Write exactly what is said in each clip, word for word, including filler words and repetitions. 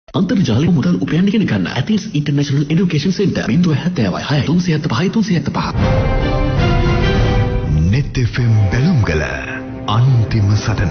අන්තර්ජාලය මුදල් උපයන්න ඉගෙන ගන්න ඇතිස් international education centre zero seven seven six three seven five three seven five. Neth F M Balumgala අන්තිම සටන.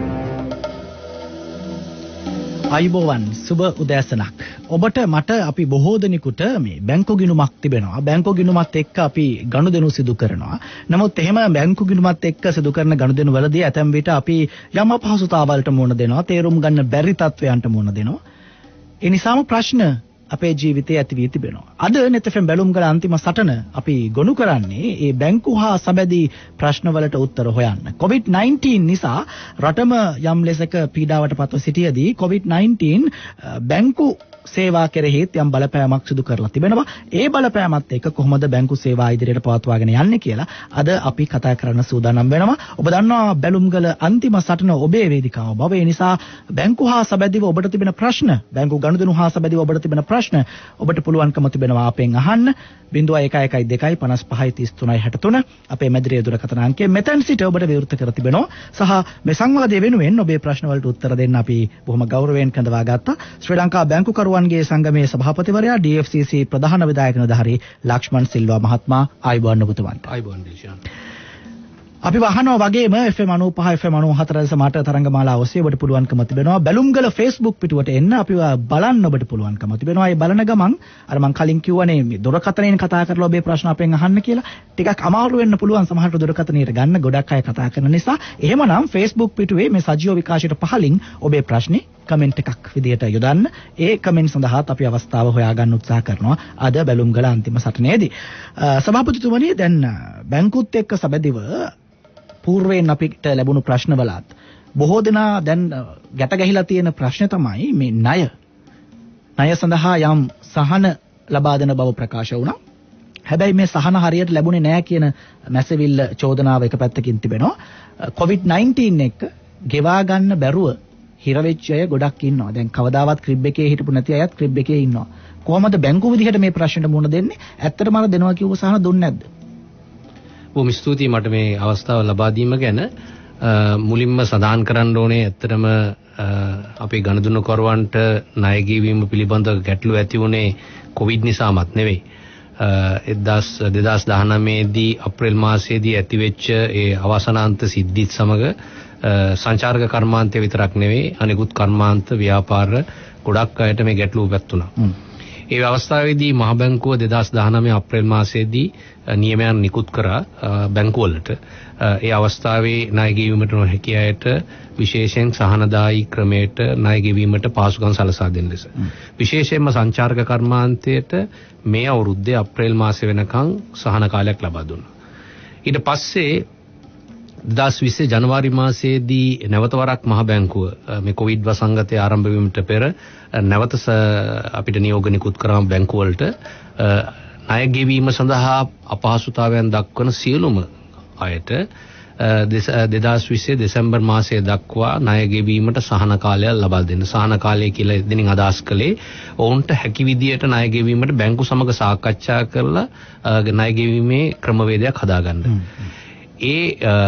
අයිබෝවන් සුබ උදෑසනක්. ඔබට මට අපි බොහෝ දෙනෙකුට මේ බැංකු ගිණුමක් තිබෙනවා. බැංකු ගිණුමත් එක්ක අපි ගනුදෙනු සිදු කරනවා. නමුත් එහෙම බැංකු ගිණුමත් එක්ක සිදු කරන ගනුදෙනු වලදී ඇතැම් විට අපි යම් අපහසුතාවලට මුහුණ දෙනවා. තේරුම් ගන්න බැරි තත්වයන්ට මුහුණ දෙනවා. ඒ නිසාම ප්‍රශ්න අපේ ජීවිතයේ ඇති වී තිබෙනවා. අද Neth F M Balumgala අන්තිම සටන අපි ගොනු කරන්නේ මේ බැංකු හා සබැදී ප්‍රශ්නවලට උත්තර හොයන්න. කොවිඩ් nineteen නිසා රටම යම් ලෙසක පීඩාවට පත්ව සිටියේදී කොවිඩ් nineteen බැංකු සේවා කෙරෙහිත් යම් බලපෑමක් සිදු කරලා තිබෙනවා. ඒ බලපෑමත් එක්ක කොහොමද බැංකු සේවා ඉදිරියට පවත්වාගෙන යන්නේ කියලා අද අපි කතා කරන්න සූදානම් වෙනවා. ඔබ දන්නවා Balumgala අන්තිම සටන ඔබේ වේදිකාව බව. ඒ නිසා බැංකු හා සබැදීව ඔබට තිබෙන ප්‍රශ්න, බැංකු ගනුදෙනු හා සබැදීව ඔබට තිබෙන ප්‍රශ්න ඔබට පුළුවන්කම තිබෙනවා අපෙන් අහන්න. zero one one one two five five three three six three අපේ මැදිරියේ දුරකථන අංකය මෙතෙන් සිට ඔබට විවෘත කර තිබෙනවා. සහ මේ සංවාදය වෙනුවෙන් ඔබේ ප්‍රශ්න වලට උත්තර දෙන්න අපි බොහොම ගෞරවයෙන් කැඳවා ගත්තා. ශ්‍රී ලංකා බැංකු කරුවන්ගේ සංගමේ සභාපතිවරයා ඩී එෆ් සී සී ප්‍රධාන විධායක නිලධාරී ලක්ෂ්මන් සිල්වා මහත්මයා ආයුබෝවන් ඔබතුමන්ට. ආයුබෝවන් දේශාන්. අපි වහනවා වගේම F M ninety five F M ninety four දශම අට තරංගමාලාව ඔස්සේ ඔබට පුළුවන්කම තිබෙනවා Balumgala Facebook පිටුවට එන්න අපිව බලන්න ඔබට පුළුවන්කම තිබෙනවා. ඒ බලන ගමන් අර මම කලින් කිව්වනේ මේ දුරකථනයෙන් කතා කරලා ඔබේ ප්‍රශ්න අපෙන් අහන්න කියලා. ටිකක් අමාරු වෙන්න පුළුවන් සමහරට දුරකථනයට ගන්න ගොඩක් අය කතා කරන නිසා. එහෙමනම් Facebook පිටුවේ මේ සජීව විකාශයට පහලින් ඔබේ ප්‍රශ්නේ කමෙන්ට් එකක් විදියට යොදන්න. ඒ කමෙන්ට් සඳහාත් අපි අවස්ථාව හොයාගන්න උත්සාහ කරනවා අද Balumgala අන්තිම සටනේදී. සභාපතිතුමනි දැන් බැංකුත් එක්ක සබැදිව పూర్වයෙන් අපිට ලැබුණු ප්‍රශ්නවලත් බොහෝ දෙනා දැන් ගැට ගැහිලා තියෙන ප්‍රශ්න තමයි මේ ණය. ණය සඳහා යම් සහන ලබා දෙන බව ප්‍රකාශ වුණා. හැබැයි මේ සහන හරියට ලැබුණේ නැහැ කියන මැසවිල්ල චෝදනාව එක පැත්තකින් තිබෙනවා. කොවිඩ් nineteen එක්ක ගෙවා ගන්න බැරුව හිර වෙච්ච අය ගොඩක් ඉන්නවා. දැන් කවදාවත් ක්‍රිබ් එකේ හිටපු නැති අයත් ක්‍රිබ් එකේ ඉන්නවා. කොහොමද බැංකු විදිහට මේ ප්‍රශ්නෙට මුහුණ දෙන්නේ? ඇත්තටම අර දෙනවා කියව සහන දුන්නේ නැද්ද? බොහොම ස්තුතියි මට මේ අවස්ථාව ලබා දීම ගැන. මුලින්ම සඳහන් කරන්න ඕනේ ඇත්තටම අපේ ගනුදෙනු කරවන්ට ණය ගෙවීම පිළිබඳව ගැටලු ඇති වුණේ කොවිඩ් නිසාමත් නෙවෙයි. දෙදාස් දහනවය දී අප්‍රේල් මාසයේදී ඇතිවෙච්ච ඒ අවසනාන්ත සිද්ධිත් සමග සංචාරක කර්මාන්තය විතරක් නෙවෙයි අනෙකුත් කර්මාන්ත ව්‍යාපාර ගොඩක් අයට මේ ගැටලුව පැවතුණා. ඒ අවස්ථාවේදී මහ බැංකුව දෙදාස් දහනවය අප්‍රේල් මාසයේදී නියමයන් නිකුත් කරා බැංකු වලට. ඒ අවස්ථාවේ ණය ගෙවීමට නොහැකි අයට විශේෂයෙන් සහනදායී ක්‍රමයට ණය ගෙවීමට පහසුකම් සලසා දෙන ලෙස. විශේෂයෙන්ම සංචාරක කර්මාන්තයට මේ අවුරුද්දේ අප්‍රේල් මාසෙ වෙනකන් සහන කාලයක් ලබා දුන්නා. ඊට පස්සේ දෙදාස් විස්ස ජනවාරි මාසයේදී නැවත වරක් මහ බැංකුව මේ කොවිඩ් වසංගතය ආරම්භ වීමට පෙර නැවත අපිට නියෝග නිකුත් කරා බැංකු වලට ණය ගෙවීම සඳහා අපහසුතාවයන් දක්වන සියලුම අයට දෙදාස් විස්ස දෙසැම්බර් මාසය දක්වා ණය ගෙවීමට සහන කාලයක් ලබා දෙන්න. සහන කාලය කියලා එදිනින් අදහස් කළේ ඔවුන්ට හැකි විදියට ණය ගෙවීමට බැංකු සමග සාකච්ඡා කරලා ණය ගෙවීමේ ක්‍රමවේදයක් හදාගන්න. ඒ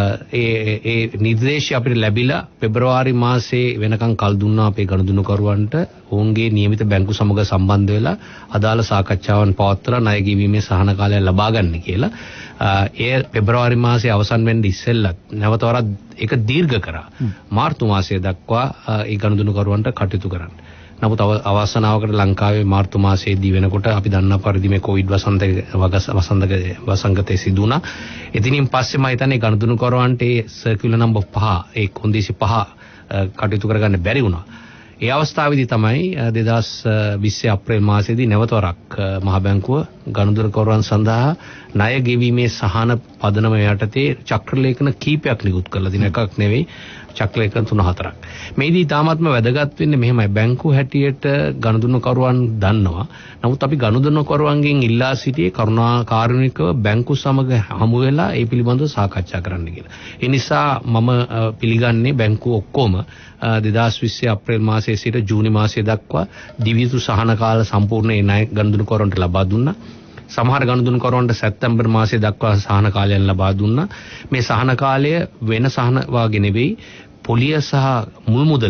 ඒ ඒ නිර්දේශය අපිට ලැබිලා පෙබරවාරි මාසයේ වෙනකන් කල් දුන්නා අපේ ගනුදෙනු කරුවන්ට ඔවුන්ගේ නියමිත බැංකු සමග සම්බන්ධ වෙලා අදාළ සාකච්ඡාවන් පවත්වලා ණය ගෙවීමේ සහන කාලය ලබා ගන්න කියලා. ඒ පෙබරවාරි මාසයේ අවසන් වෙන්න ඉස්සෙල්ලත් නැවත වරක් ඒක දීර්ඝ කරා. මාර්තු මාසය දක්වා ඒ ගනුදෙනු කරුවන්ට කටයුතු කරන්න. නමුත් අවසනාවකට ලංකාවේ මාර්තු මාසයේදී වෙනකොට අපි දන්නා පරිදි මේ කොවිඩ් වසන්ත වසන්ත වසංගතය සිදු වුණා. එතනින් පස්සේ මම හිතන්නේ ගනුදෙනු කරවන්ට ඒ සර්කියුලර් නම්බර් පහ ඒ කොන්දේසි පහ කටයුතු කරගන්න බැරි වුණා. ඒ අවස්ථාවේදී තමයි දෙදාස් විස්ස අප්‍රේල් මාසයේදී නැවත වරක් මහ බැංකුව ගනුදෙනු කරවන් සඳහා ණය ගෙවීමේ සහන පදනම යටතේ චක්‍රලේඛන කීපයක් නිකුත් කළා. දින එකක් නෙවෙයි චක්‍රලේඛන තුන හතරක්. මේදී තාමත්ම වැදගත් වෙන්නේ මෙහෙමයි. බැංකු හැටියට ගනුදෙනු කරුවන් දන්නවා. නමුත් අපි ගනුදෙනු කරුවන්ගෙන් ඉල්ලා සිටියේ කරුණාකාරුණිකව බැංකු සමග හමු වෙලා ඒ පිළිබඳව සාකච්ඡා කරන්න කියලා. ඒ නිසා මම පිළිගන්නේ බැංකුව ඔක්කොම දෙදාස් විස්ස අප්‍රේල් මාසයේ සිට ජූනි මාසය දක්වා දිවිතු සහන කාල සම්පූර්ණ ඒ ණය ගනුදෙනු කරුවන්ට ලබා දුන්නා. සමහර ගනුදෙනු කරවන්ට සැප්තැම්බර් මාසයේ දක්වා සහන කාලයක් ලබා දුන්නා. මේ සහන කාලය වෙන සහන වාගේ නෙවෙයි පොලිය සහ මුල් මුදල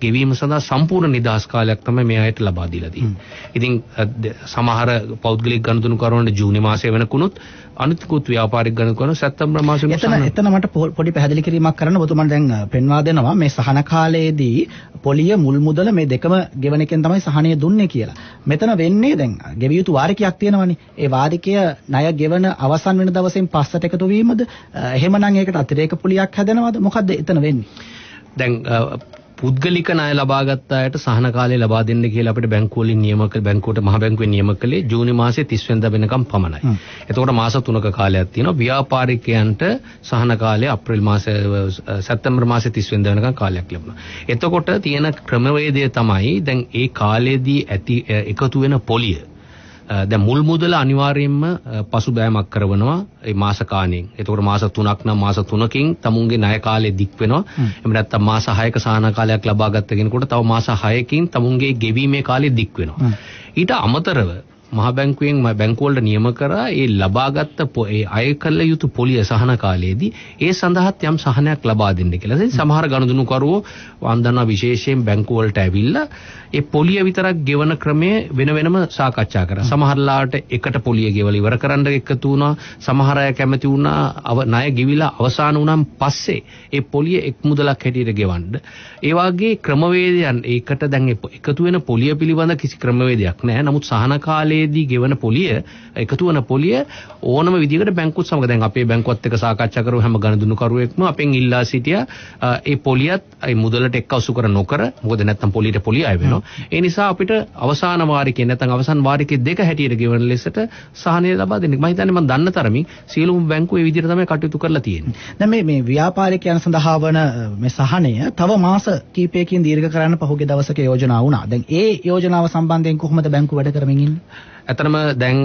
ගෙවීම සඳහා සම්පූර්ණ නිදහස් කාලයක් තමයි මේ අයට ලබා දීලා තියෙන්නේ. ඉතින් සමහර පෞද්ගලික ගනුදෙනුකරුවන්ට ජූනි මාසයේ වෙනකුණුත් අනිත්කුත් ව්‍යාපාරික ගණනකරන සැප්තැම්බර් මාසෙම එතන එතන මට පොඩි පැහැදිලි කිරීමක් කරන්න ඔබතුමන් දැන් පෙන්වා දෙනවා මේ සහන කාලයේදී පොලිය මුල් මුදල මේ දෙකම ගෙවන එකෙන් තමයි සහනය දුන්නේ කියලා. මෙතන වෙන්නේ දැන් ගෙවිය යුතු වාරිකයක් තියෙනවනේ. ඒ වාරිකය ණය ගෙවන අවසන් වෙන දවසෙන් පස්සට එකතු වීමද? එහෙමනම් ඒකට අතිරේක පොලියක් හැදෙනවද? මොකද්ද එතන වෙන්නේ? දැන් පුද්ගලික ණය ලබාගත් අයට සහන කාලය ලබා දෙන්න කියලා අපිට බැංකුව වලින් නියම කළ බැංකුවට මහ බැංකුවේ නියම කළේ ජූනි මාසයේ තිස් වෙනිදා වෙනකම් පමණයි. එතකොට මාස තුනක කාලයක් තියෙනවා. ව්‍යාපාරිකයන්ට සහන කාලය අප්‍රේල් මාසයේ සැප්තැම්බර් මාසයේ තිස් වෙනිදා වෙනකම් කාලයක් ලැබුණා. එතකොට තියෙන ක්‍රමවේදය තමයි දැන් ඒ කාලයේදී ඇති එකතු වෙන පොලිය දැන් මුල් මුදල අනිවාර්යයෙන්ම පසුබෑමක් කරනවා ඒ මාස කාණයෙන්. එතකොට මාස තුනක් නම් මාස තුනකින් තමුන්ගේ ණය කාලය දික් වෙනවා. එහෙම නැත්නම් මාස හයක සහන කාලයක් ලබා ගත්ත කෙනෙකුට තව මාස හයකින් තමුන්ගේ ගෙවීමේ කාලය දික් වෙනවා. ඊට අමතරව මහ බැංකුවෙන් බැංකුව වලට නියම කරා ඒ ලබාගත් ඒ අය කළ යුතු පොලිය සහන කාලයේදී ඒ සඳහාත් යම් සහනයක් ලබා දෙන්න කියලා. ඉතින් සමහර ගනුදෙනුකරුවෝ වන්දනා විශේෂයෙන් බැංකුව වලට ඇවිල්ලා ඒ පොලිය විතරක් ගෙවන ක්‍රමය වෙන වෙනම සාකච්ඡා කරා. සමහරලාට එකට පොලිය ගෙවලා ඉවර කරන්න එකතු වුණා. සමහර අය කැමති වුණා ණය ගෙවිලා අවසන් වුණාන් පස්සේ ඒ පොලිය එක් මුදලක් හැටියට ගෙවන්න. ඒ වාගේ ක්‍රමවේදයන් ඒකට දැන් එකතු වෙන පොලිය පිළිබඳ කිසි ක්‍රමවේදයක් නැහැ. නමුත් සහන කාලයේදී ගෙවන පොලිය එකතු වෙන පොලිය ඕනම විදිහකට බැංකුවත් සමග දැන් අපේ බැංකුවත් එක්ක සාකච්ඡා කරව හැම ගනුදෙනුකරුවෙක්ම අපෙන් ඉල්ලා සිටියා ඒ පොලියත් ඒ මුදලට එක්කසු කර නොකර මොකද නැත්තම් පොලියට පොලිය අය වෙනවා. ඒ නිසා අපිට අවසාන වාරිකේ නැත්නම් අවසන් වාරිකේ දෙක හැටියට ගෙවන ලෙසට සහනය ලබා දෙන්න. මම හිතන්නේ මම දන්න තරමින් සියලුම බැංකු ඒ විදිහට තමයි කටයුතු කරලා තියෙන්නේ. දැන් මේ මේ ව්‍යාපාරිකයන් සඳහා වන මේ සහනය තව මාස කිහිපයකින් දීර්ඝ කරන්න පහුගිය දවසක යෝජනා වුණා. දැන් ඒ යෝජනාව සම්බන්ධයෙන් කොහොමද බැංකුව වැඩ කරමින් ඉන්නේ? ඇත්තටම දැන්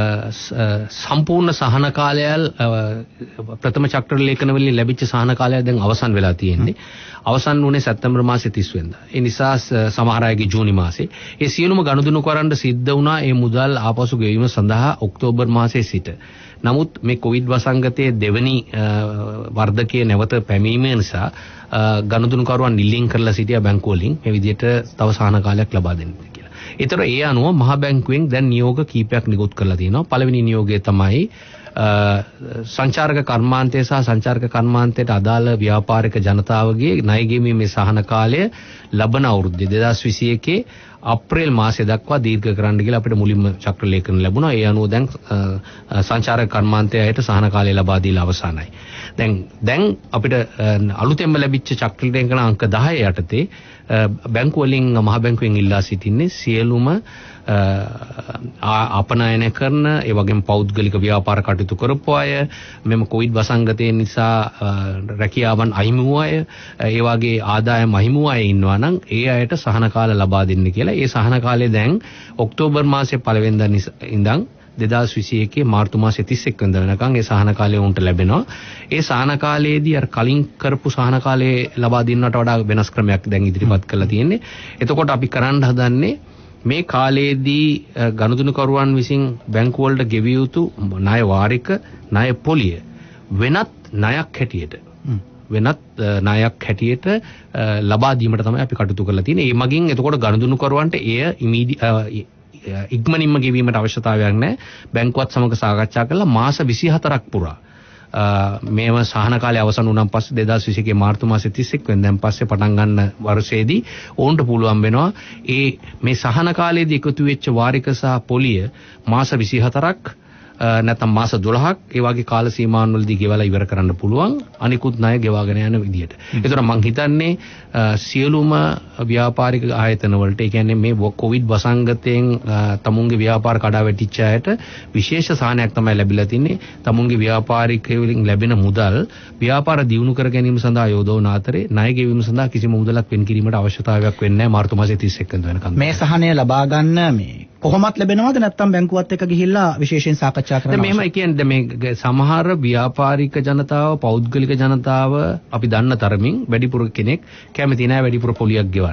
සම්පූර්ණ සහන කාලයල් ප්‍රථම චක්‍ර ලේඛන වලින් ලැබිච්ච සහන කාලය දැන් අවසන් වෙලා තියෙන්නේ. අවසන් වුණේ සැප්තැම්බර් මාසයේ තිස් වෙනිදා. ඒ නිසා සමහර අයගේ ජූනි මාසේ ඒ සියලුම ගනුදෙනුකරන්ට සිද්ධ වුණා මේ මුදල් ආපසු ගෙවීම සඳහා ඔක්තෝබර් මාසයේ සිට. නමුත් මේ කොවිඩ් වසංගතයේ දෙවනි වර්ධකයේ නැවත පැමිණීම නිසා ගනුදෙනුකරුවන් නිලින් කරලා සිටියා බැංකුව වලින් මේ විදිහට තව සහන කාලයක් ලබා දෙන්න කියලා. ඒතර ඒ අනුව මහ බැංකුවෙන් දැන් නියෝග කීපයක් නිකුත් කරලා තියෙනවා. පළවෙනි නියෝගය තමයි සංචාරක කර්මාන්තය සහ සංචාරක කර්මාන්තයට අදාළ ව්‍යාපාරික ජනතාවගේ ණය ගෙවීමේ සහන කාලය ලබන අවුරුද්දේ දෙදාස් විසි එකේ අප්‍රේල් මාසය දක්වා දීර්ඝ කරන්න කියලා අපිට මුලින්ම චක්‍ර ලේඛන ලැබුණා. ඒ අනුව දැන් සංචාරක කර්මාන්තයට සහන කාලය ලබා දීලා අවසానයි. දැන් දැන් අපිට අලුතෙන්ම ලැබිච්ච චක්‍ර ලේඛන අංක දහය යටතේ බැංකුව වලින් මහ බැංකුවෙන් ඉල්ලා සිටින්නේ සියලුම අපනයනය කරන ඒ වගේම පෞද්ගලික ව්‍යාපාර කටයුතු කරපු අය මෙම කොවිඩ් වසංගතය නිසා රැකියාවන් අහිමි වූ අය ඒ වගේ ආදායම් අහිමි වූ අය ඉන්නවා නම් ඒ අයට සහන කාල ලබා දෙන්න කියලා. ඒ සහන කාලය දැන් ඔක්තෝබර් මාසයේ පළවෙනිදා ඉඳන් දෙදාස් විසි එකේ මාර්තු මාසයේ තිස් එක් වෙනිදා වෙනකන් ඒ සහන කාලය උන්ට ලැබෙනවා. ඒ සහන කාලයේදී අර කලින් කරපු සහන කාලයේ ලබා දෙන්නට වඩා වෙනස් ක්‍රමයක් දැන් ඉදිරිපත් කරලා තියෙන්නේ. එතකොට අපි කරන්න හදන්නේ මේ කාලයේදී ගනුදෙනුකරුවන් විසින් බැංකු වලට ගෙවිය යුතු ණය වාරික ණය පොලිය වෙනත් ණයක් හැටියට වෙනත් ණයක් හැටියට ලබා දීමට තමයි අපි කටයුතු කරලා තියෙන්නේ. ඒ මගින් එතකොට ගනුදෙනුකරුවන්ට එය ඉක්මනින්ම ගෙවීමට අවශ්‍යතාවයක් නැහැ. බැංකුවත් සමග සාකච්ඡා කරලා මාස විසිහතරක් පුරා මේව සහන කාලය අවසන් වුණාන් පස්සේ දෙදාස් විසි එකේ මාර්තු මාසයේ තිස් එක් වෙනිදාන් පස්සේ පටන් ගන්න වර්ෂයේදී ඕන්ට පුළුවන් වෙනවා ඒ මේ සහන කාලයේදී එකතු වෙච්ච වාරික සහ පොලිය මාස විසිහතරක් නැත්නම් මාස දොළහක් ඒ වගේ කාල සීමාවන් වලදී ගෙවලා ඉවර කරන්න පුළුවන් අනිකුත් ණය ගෙවාගෙන යන විදියට. ඒතර මම හිතන්නේ සියලුම ව්‍යාපාරික ආයතන වලට ඒ කියන්නේ මේ කොවිඩ් වසංගතයෙන් තමුන්ගේ ව්‍යාපාර කඩා වැටිච්ච අයට විශේෂ සහනයක් තමයි ලැබිලා තින්නේ. තමුන්ගේ ව්‍යාපාරිකයන් ලැබෙන මුදල් ව්‍යාපාර දියුණු කර ගැනීම සඳහා යොදවන අතරේ ණය ගෙවීම සඳහා කිසිම මුදලක් වෙන් කිරීමට අවශ්‍යතාවයක් වෙන්නේ නැහැ මාර්තු මාසයේ තිස් එක් වෙනිදා වෙනකන්. මේ සහනය ලබා ගන්න මේ කොහොමත් ලැබෙනවද නැත්නම් බැංකුවත් එක්ක ගිහිල්ලා විශේෂයෙන් සාකච්ඡා කරනවා? දැන් මෙහෙමයි කියන්නේ මේ සමහර ව්‍යාපාරික ජනතාව පෞද්ගලික ජනතාව අපි දන්න තරමින් වැඩිපුර කෙනෙක් කැමති නැහැ වැඩිපුර පොලියක් ගෙවන්න.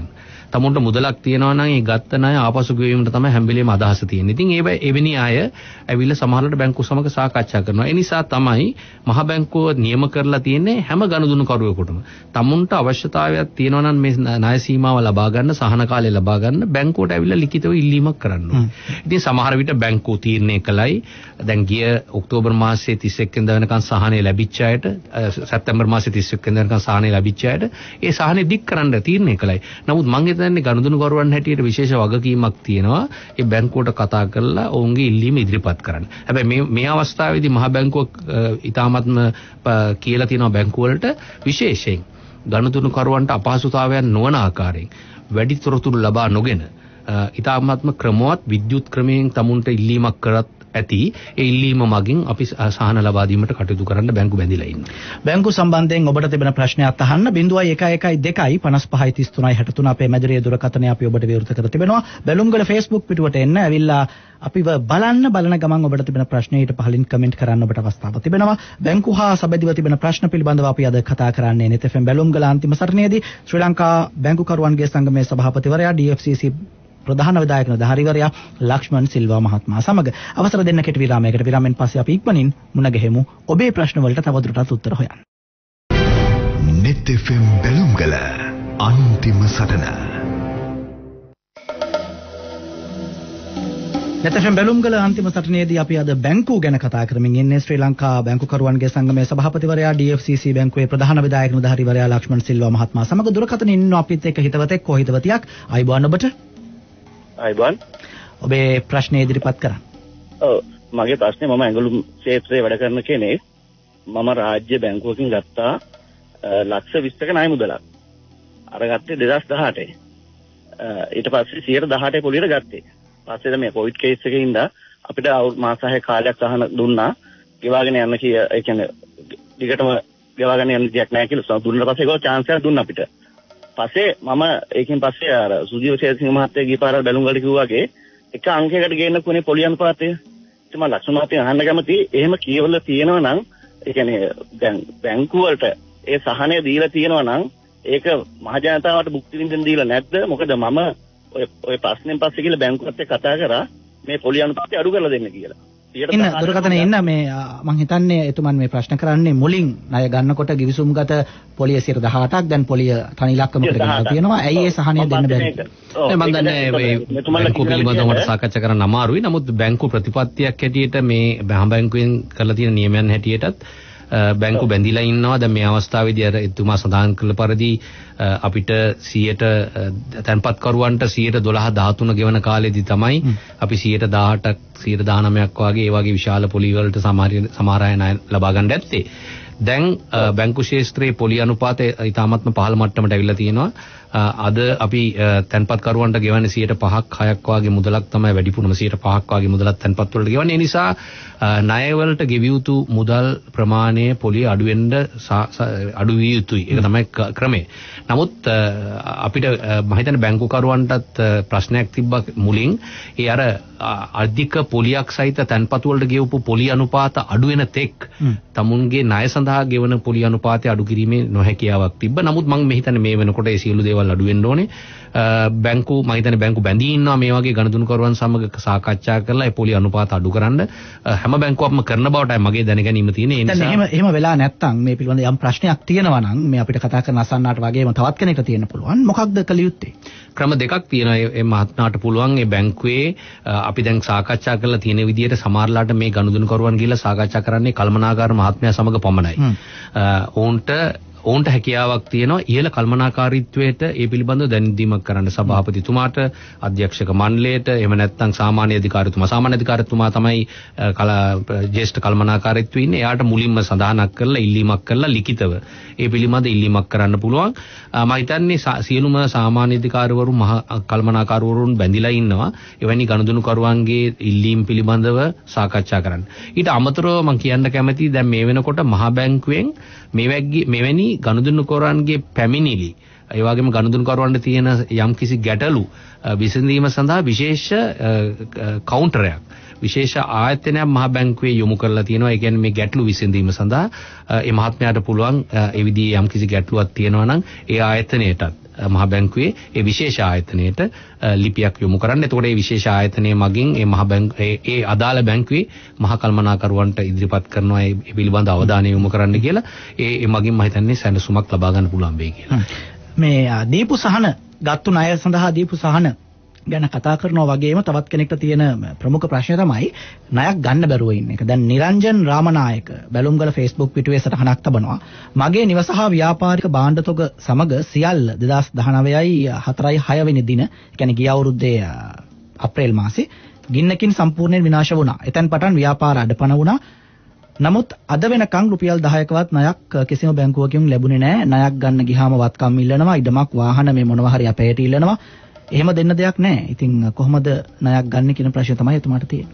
තමුන්ට මුදලක් තියෙනවා නම් ඒ ගත්ත ණය ආපසු ගෙවීමට තමයි හැම වෙලේම අදහස තියෙන්නේ. ඉතින් ඒ එවැනි අය ඇවිල්ලා සමහරවිට බැංකුව සමග සාකච්ඡා කරනවා. ඒ නිසා තමයි මහ බැංකුව නියම කරලා තියෙන්නේ හැම ගනුදෙනු කරුවෙකුටම තමුන්ට අවශ්‍යතාවයක් තියෙනවා නම් මේ ණය සීමාව ලබා ගන්න, සහන කාලය ලබා ගන්න බැංකුවට ඇවිල්ලා ලිඛිතව ඉල්ලීමක් කරන්න ඕනේ. ඉතින් සමහර විට බැංකුව තීරණය කළයි දැන් ගිය ඔක්තෝබර් මාසයේ තිස් එක් වෙනිදා වෙනකන් සහනය ලැබිච්ච අයට, සැප්තැම්බර් මාසයේ තිස් එක් වෙනිදා වෙනකන් සහනය ලැබිච්ච අයට ඒ සහනය දික් කරන්න තීරණය කළයි. නමුත් මම හිතන්නේ ගනුදෙනු කරුවන් හැටියට විශේෂ වගකීමක් තියෙනවා ඒ බැංකුවට කතා කරලා ඔවුන්ගේ ඉල්ලීම ඉදිරිපත් කරන්න. හැබැයි මේ මේ අවස්ථාවේදී මහ බැංකුව ඉතාමත්ම කියලා තියෙනවා බැංකුව වලට විශේෂයෙන් ගනුදෙනු කරුවන්ට අපහසුතාවයන් නොවන ආකාරයෙන් වැඩි තොරතුරු ලබා නොගෙන ඉතාමත්ම ක්‍රමවත් විද්‍යුත් ක්‍රමයෙන් තමුන්ට ඉල්ලීමක් කරත් ඇති ඒ ඉල්ලීම මගින් අපි සහන ලබා දීමට කටයුතු කරන්න බැංකු බැඳිලා ඉන්නවා. බැංකු සම්බන්ධයෙන් ඔබට තිබෙන ප්‍රශ්නයක් අහන්න zero one one one two පනස් පහයි තිස් තුනයි හැට තුන අපේ මැදිරියේ දුරකථනය අපි ඔබට විවෘත කර තිබෙනවා. බැලුම්ගල Facebook පිටුවට එන්න ඇවිල්ලා අපිව බලන්න බලන ගමන් ඔබට තිබෙන ප්‍රශ්න ඊට පහලින් කමෙන්ට් කරන්න ඔබට අවස්ථාවක් තිබෙනවා. බැංකු හා සබැඳිව තිබෙන ප්‍රශ්න පිළිබඳව අපි අද කතා කරන්නේ Neth F M බැලුම්ගල අන්තිම සරණයේදී ශ්‍රී Lanka බැංකුකරුවන්ගේ සංගමේ සභාපතිවරයා D F C C ප්‍රධාන විධායක නිලධාරීවරයා ලක්ෂ්මන් සිල්වා මහත්මයා සමග අවසර දෙන්න කෙටි විරාමයකට. විරාමෙන් පස්සේ අපි ඉක්මනින් මුණ ගැහෙමු ඔබේ ප්‍රශ්න වලට තවදුරටත් උත්තර හොයන්න. Neth F M බැලුම්ගල අන්තිම සටන. Neth F M බැලුම්ගල අන්තිම සටනේදී අපි අද බැංකුව ගැන කතා කරමින් ඉන්නේ. ශ්‍රී Lanka බැංකුකරුවන්ගේ සංගමේ සභාපතිවරයා D F C C බැංකුවේ ප්‍රධාන විධායක නිලධාරීවරයා ලක්ෂ්මන් සිල්වා මහත්මයා සමග දුරකථනයේ ඉන්න අපිත් එක්ක හිතවතෙක් හෝ හිතවතියක්. අයිබෝන් ඔබට. අයිබෝන්. ඔබේ ප්‍රශ්නේ ඉදිරිපත් කරන්න. ඔව් මගේ ප්‍රශ්නේ මම ඇඟලුම් ක්ෂේත්‍රයේ වැඩ කරන කෙනෙක්. මම රාජ්‍ය බැංකුවකින් ගත්තා ලක්ෂ විස්සක ණය මුදලක්. අර ගත්තේ දෙදාස් දහඅටේ. ඊට පස්සේ සියයට දහඅටේ පොලියට ගත්තේ. පස්සේ මේ කොවිඩ් කේස් එකේ ඉඳලා අපිට මාස හය කාලයක් අහන දුන්නා. ගෙවාගෙන යන්න කිය ඒ කියන්නේ දිගටම ගෙවාගෙන යන්න දෙයක් නැහැ කියලා දුන්නා. පස්සේ ඒකෝ chance එකක් දුන්නා අපිට. පස්සේ මම ඒකෙන් පස්සේ අර සුජීව ශේෂසිංහ මහත්තයා ගිහපාර බැලුම්ගලට කිව්වාගේ එක අංකයකට ගේන්න කොනේ පොලි අනුපාතය. ඉතින් මම ලක්ෂ්මන් මහත්තයා අහන්න කැමති එහෙම කියවලා තියෙනවා නම් ඒ කියන්නේ දැන් බැංකු වලට ඒ සහනය දීලා තියෙනවා නම් ඒක මහ ජනතාවට භුක්ති විඳින්න දීලා නැද්ද? මොකද මම ඔය ඔය ප්‍රශ්නෙන් පස්සේ කියලා බැංකුවත් එක්ක කතා කරා මේ පොලි අනුපාතය අඩු කරලා දෙන්න කියලා. ඉන්න දුරකථනයේ ඉන්න මේ මම හිතන්නේ එතුමන් මේ ප්‍රශ්න කරන්නේ මුලින් ණය ගන්නකොට ගිවිසුම්ගත පොලිය සියයට දහඅටක් දැන් පොලිය තනි ඉලක්කමකට ගෙනලා තියෙනවා. ඇයි ඒ සහනය දෙන්න බැරි? මම දන්නේ මේ බැංකුව පිළිබඳව මට සාකච්ඡා කරන්න අමාරුයි. නමුත් බැංකු ප්‍රතිපත්තියක් හැටියට මේ මහ බැංකුවෙන් කරලා තියෙන නියමයන් හැටියටත් බැංකු බැඳිලා ඉන්නවා. දැන් මේ අවස්ථාවේදී අර එතුමා සඳහන් කළ පරිදි අපිට සියයට තැන්පත් කරුවන්ට සියයට දොළහ දහතුන ගෙවන කාලෙදී තමයි අපි සියයට දහඅටක් සියයට දහනවයක් වගේ ඒ වගේ විශාල පොලි වලට සමහර සමහර අය ණය ලබා ගන්න ඇත්තේ. දැන් බැංකු ශාස්ත්‍රයේ පොලි අනුපාතය ඉතාමත්ම පහළ මට්ටමට ඇවිල්ලා තියෙනවා. අද අපි තැන්පත් කරුවන්ට ගෙවන්නේ සියයට පහක් හයක් වගේ මුදලක් තමයි වැඩිපුරම සියයට පහක් වගේ මුදලක් තැන්පත් වලට ගෙවන්නේ. ඒ නිසා ණය වලට ගෙවිය යුතු මුදල් ප්‍රමාණය පොලි අඩු වෙන්න අඩු විය යුතුයි. ඒක තමයි ක්‍රමය. නමුත් අපිට මම හිතන්නේ බැංකු කරුවන්ටත් ප්‍රශ්නයක් තිබ්බා මුලින්. ඒ අර අධික පොලියක් සහිත තැන්පත් වලට ගෙවපු පොලි අනුපාත අඩු වෙන තෙක් තමුන්ගේ ණය සඳහා ගෙවන පොලි අනුපාතය අඩු කිරීමේ නොහැකියාවක් තිබ්බා. නමුත් මම මේ හිතන්නේ මේ වෙනකොට ඒ සියලු දේවල් අඩු වෙන්න ඕනේ. බැංකු මම හිතන්නේ බැංකු බැඳී ඉන්නවා මේ වගේ ගණදුණු කරුවන් සමග සාකච්ඡා කරලා ඒ පොලි අනුපාත අඩු කරන්න හැම බැංකුවක්ම කරන බවටයි මගේ දැනගැනීම තියෙන්නේ. ඒ නිසා එහෙම එහෙම වෙලා නැත්නම් මේ පිළිබඳ යම් ප්‍රශ්නයක් තියෙනවා නම් මේ අපිට කතා කරන අසන්නාට වගේම තවත් කෙනෙක්ට තියෙන්න පුළුවන්. මොකක්ද කළ යුත්තේ? ක්‍රම දෙකක් තියෙනවා. ඒ මහත්මයාට පුළුවන් ඒ බැංකුවේ අපි දැන් සාකච්ඡා කරලා තියෙන විදිහට සමහරලාට මේ ගනුදෙනු කරුවන් ගිහිල්ලා සාකච්ඡා කරන්නේ කල්මනාකාර මහත්මයා සමග පමණයි. ඔවුන්ට ඔවුන්ට හැකියාවක් තියෙනවා ඉහළ කල්මනාකාරීත්වයට ඒ පිළිබඳව දැනුම්දීමක් කරන්න සභාපතිතුමාට අධ්‍යක්ෂක මණ්ඩලයට එහෙම නැත්නම් සාමාන්‍ය අධිකාරීතුමා සාමාන්‍ය අධිකාරීතුමා තමයි ජ්‍යෙෂ්ඨ කල්මනාකාරීත්වයේ ඉන්නේ. එයාට මුලින්ම සඳහනක් කරලා ඉල්ලීමක් කරලා ලිඛිතව ඒ පිළිබඳව ඉල්ලීමක් කරන්න පුළුවන්. මම හිතන්නේ සියලුම සාමාන්‍ය අධිකාරීවරු මහ කල්මනාකාරවරුන් බැඳිලා ඉන්නවා එවැනි ගනුදෙනු කරුවන්ගේ ඉල්ලීම් පිළිබඳව සාකච්ඡා කරන්න. ඊට අමතරව මම කියන්න කැමතියි දැන් මේ වෙනකොට මහ බැංකුවෙන් මෙවැග්ගේ මෙවැනි ගනුදෙනු කරුවන්ගේ පැමිණිලි ඒ වගේම ගනුදෙනු කරුවන්ට තියෙන යම්කිසි ගැටලු විසඳීම සඳහා විශේෂ කවුන්ටරයක් විශේෂ ආයතනයක් මහ බැංකුවේ යොමු කරලා තියෙනවා. ඒ කියන්නේ මේ ගැටලු විසඳීම සඳහා ඒ මහත්මයාට පුළුවන් ඒ විදිහේ යම්කිසි ගැටලුවක් තියෙනවා නම් ඒ ආයතනයටත් මහ බැංකුවේ ඒ විශේෂ ආයතනයට ලිපියක් යොමු කරන්න. එතකොට ඒ විශේෂ ආයතනයේ මගින් ඒ මහ බැංකුව ඒ අදාළ බැංකුවේ මහ කළමනාකරුවන්ට ඉදිරිපත් කරනවා ඒ පිළිබඳ අවධානය යොමු කරන්න කියලා. ඒ ඒ මගින් මම හිතන්නේ සැලසුමක් ලබා ගන්න පුළුවන් වෙයි කියලා. මේ දීපු සහන ගත්තු ණය සඳහා දීපු සහන ගැන කතා කරනවා වගේම තවත් කෙනෙක්ට තියෙන ප්‍රමුඛ ප්‍රශ්නය තමයි ණයක් ගන්න බැරුව ඉන්න එක. දැන් නිරංජන් රාමනායක බැලුම්ගල Facebook පිටුවේ සටහනක් තබනවා. මගේ නිවස හා ව්‍යාපාරික භාණ්ඩ තොග සමග සියල්ල දෙදාස් දහනවයයි හතරයි හය වෙනි දින, කියන්නේ ගිය අවුරුද්දේ අප්‍රේල් මාසේ ගින්නකින් සම්පූර්ණයෙන් විනාශ වුණා. එතෙන් පටන් ව්‍යාපාර අඩපණ වුණා. නමුත් අද වෙනකන් රුපියල් දහයකවත් ණයක් කිසිම බැංකුවකින් ලැබුණේ නැහැ. ණයක් ගන්න ගියාම වත්කම් ඉල්ලනවා, ඉඩමක් වාහන මේ මොනවා හරි අපේට ඉල්ලනවා. එහෙම දෙන්න දෙයක් නැහැ. ඉතින් කොහොමද ණයක් ගන්න කියන ප්‍රශ්නේ තමයි එතුමාට තියෙන්නේ.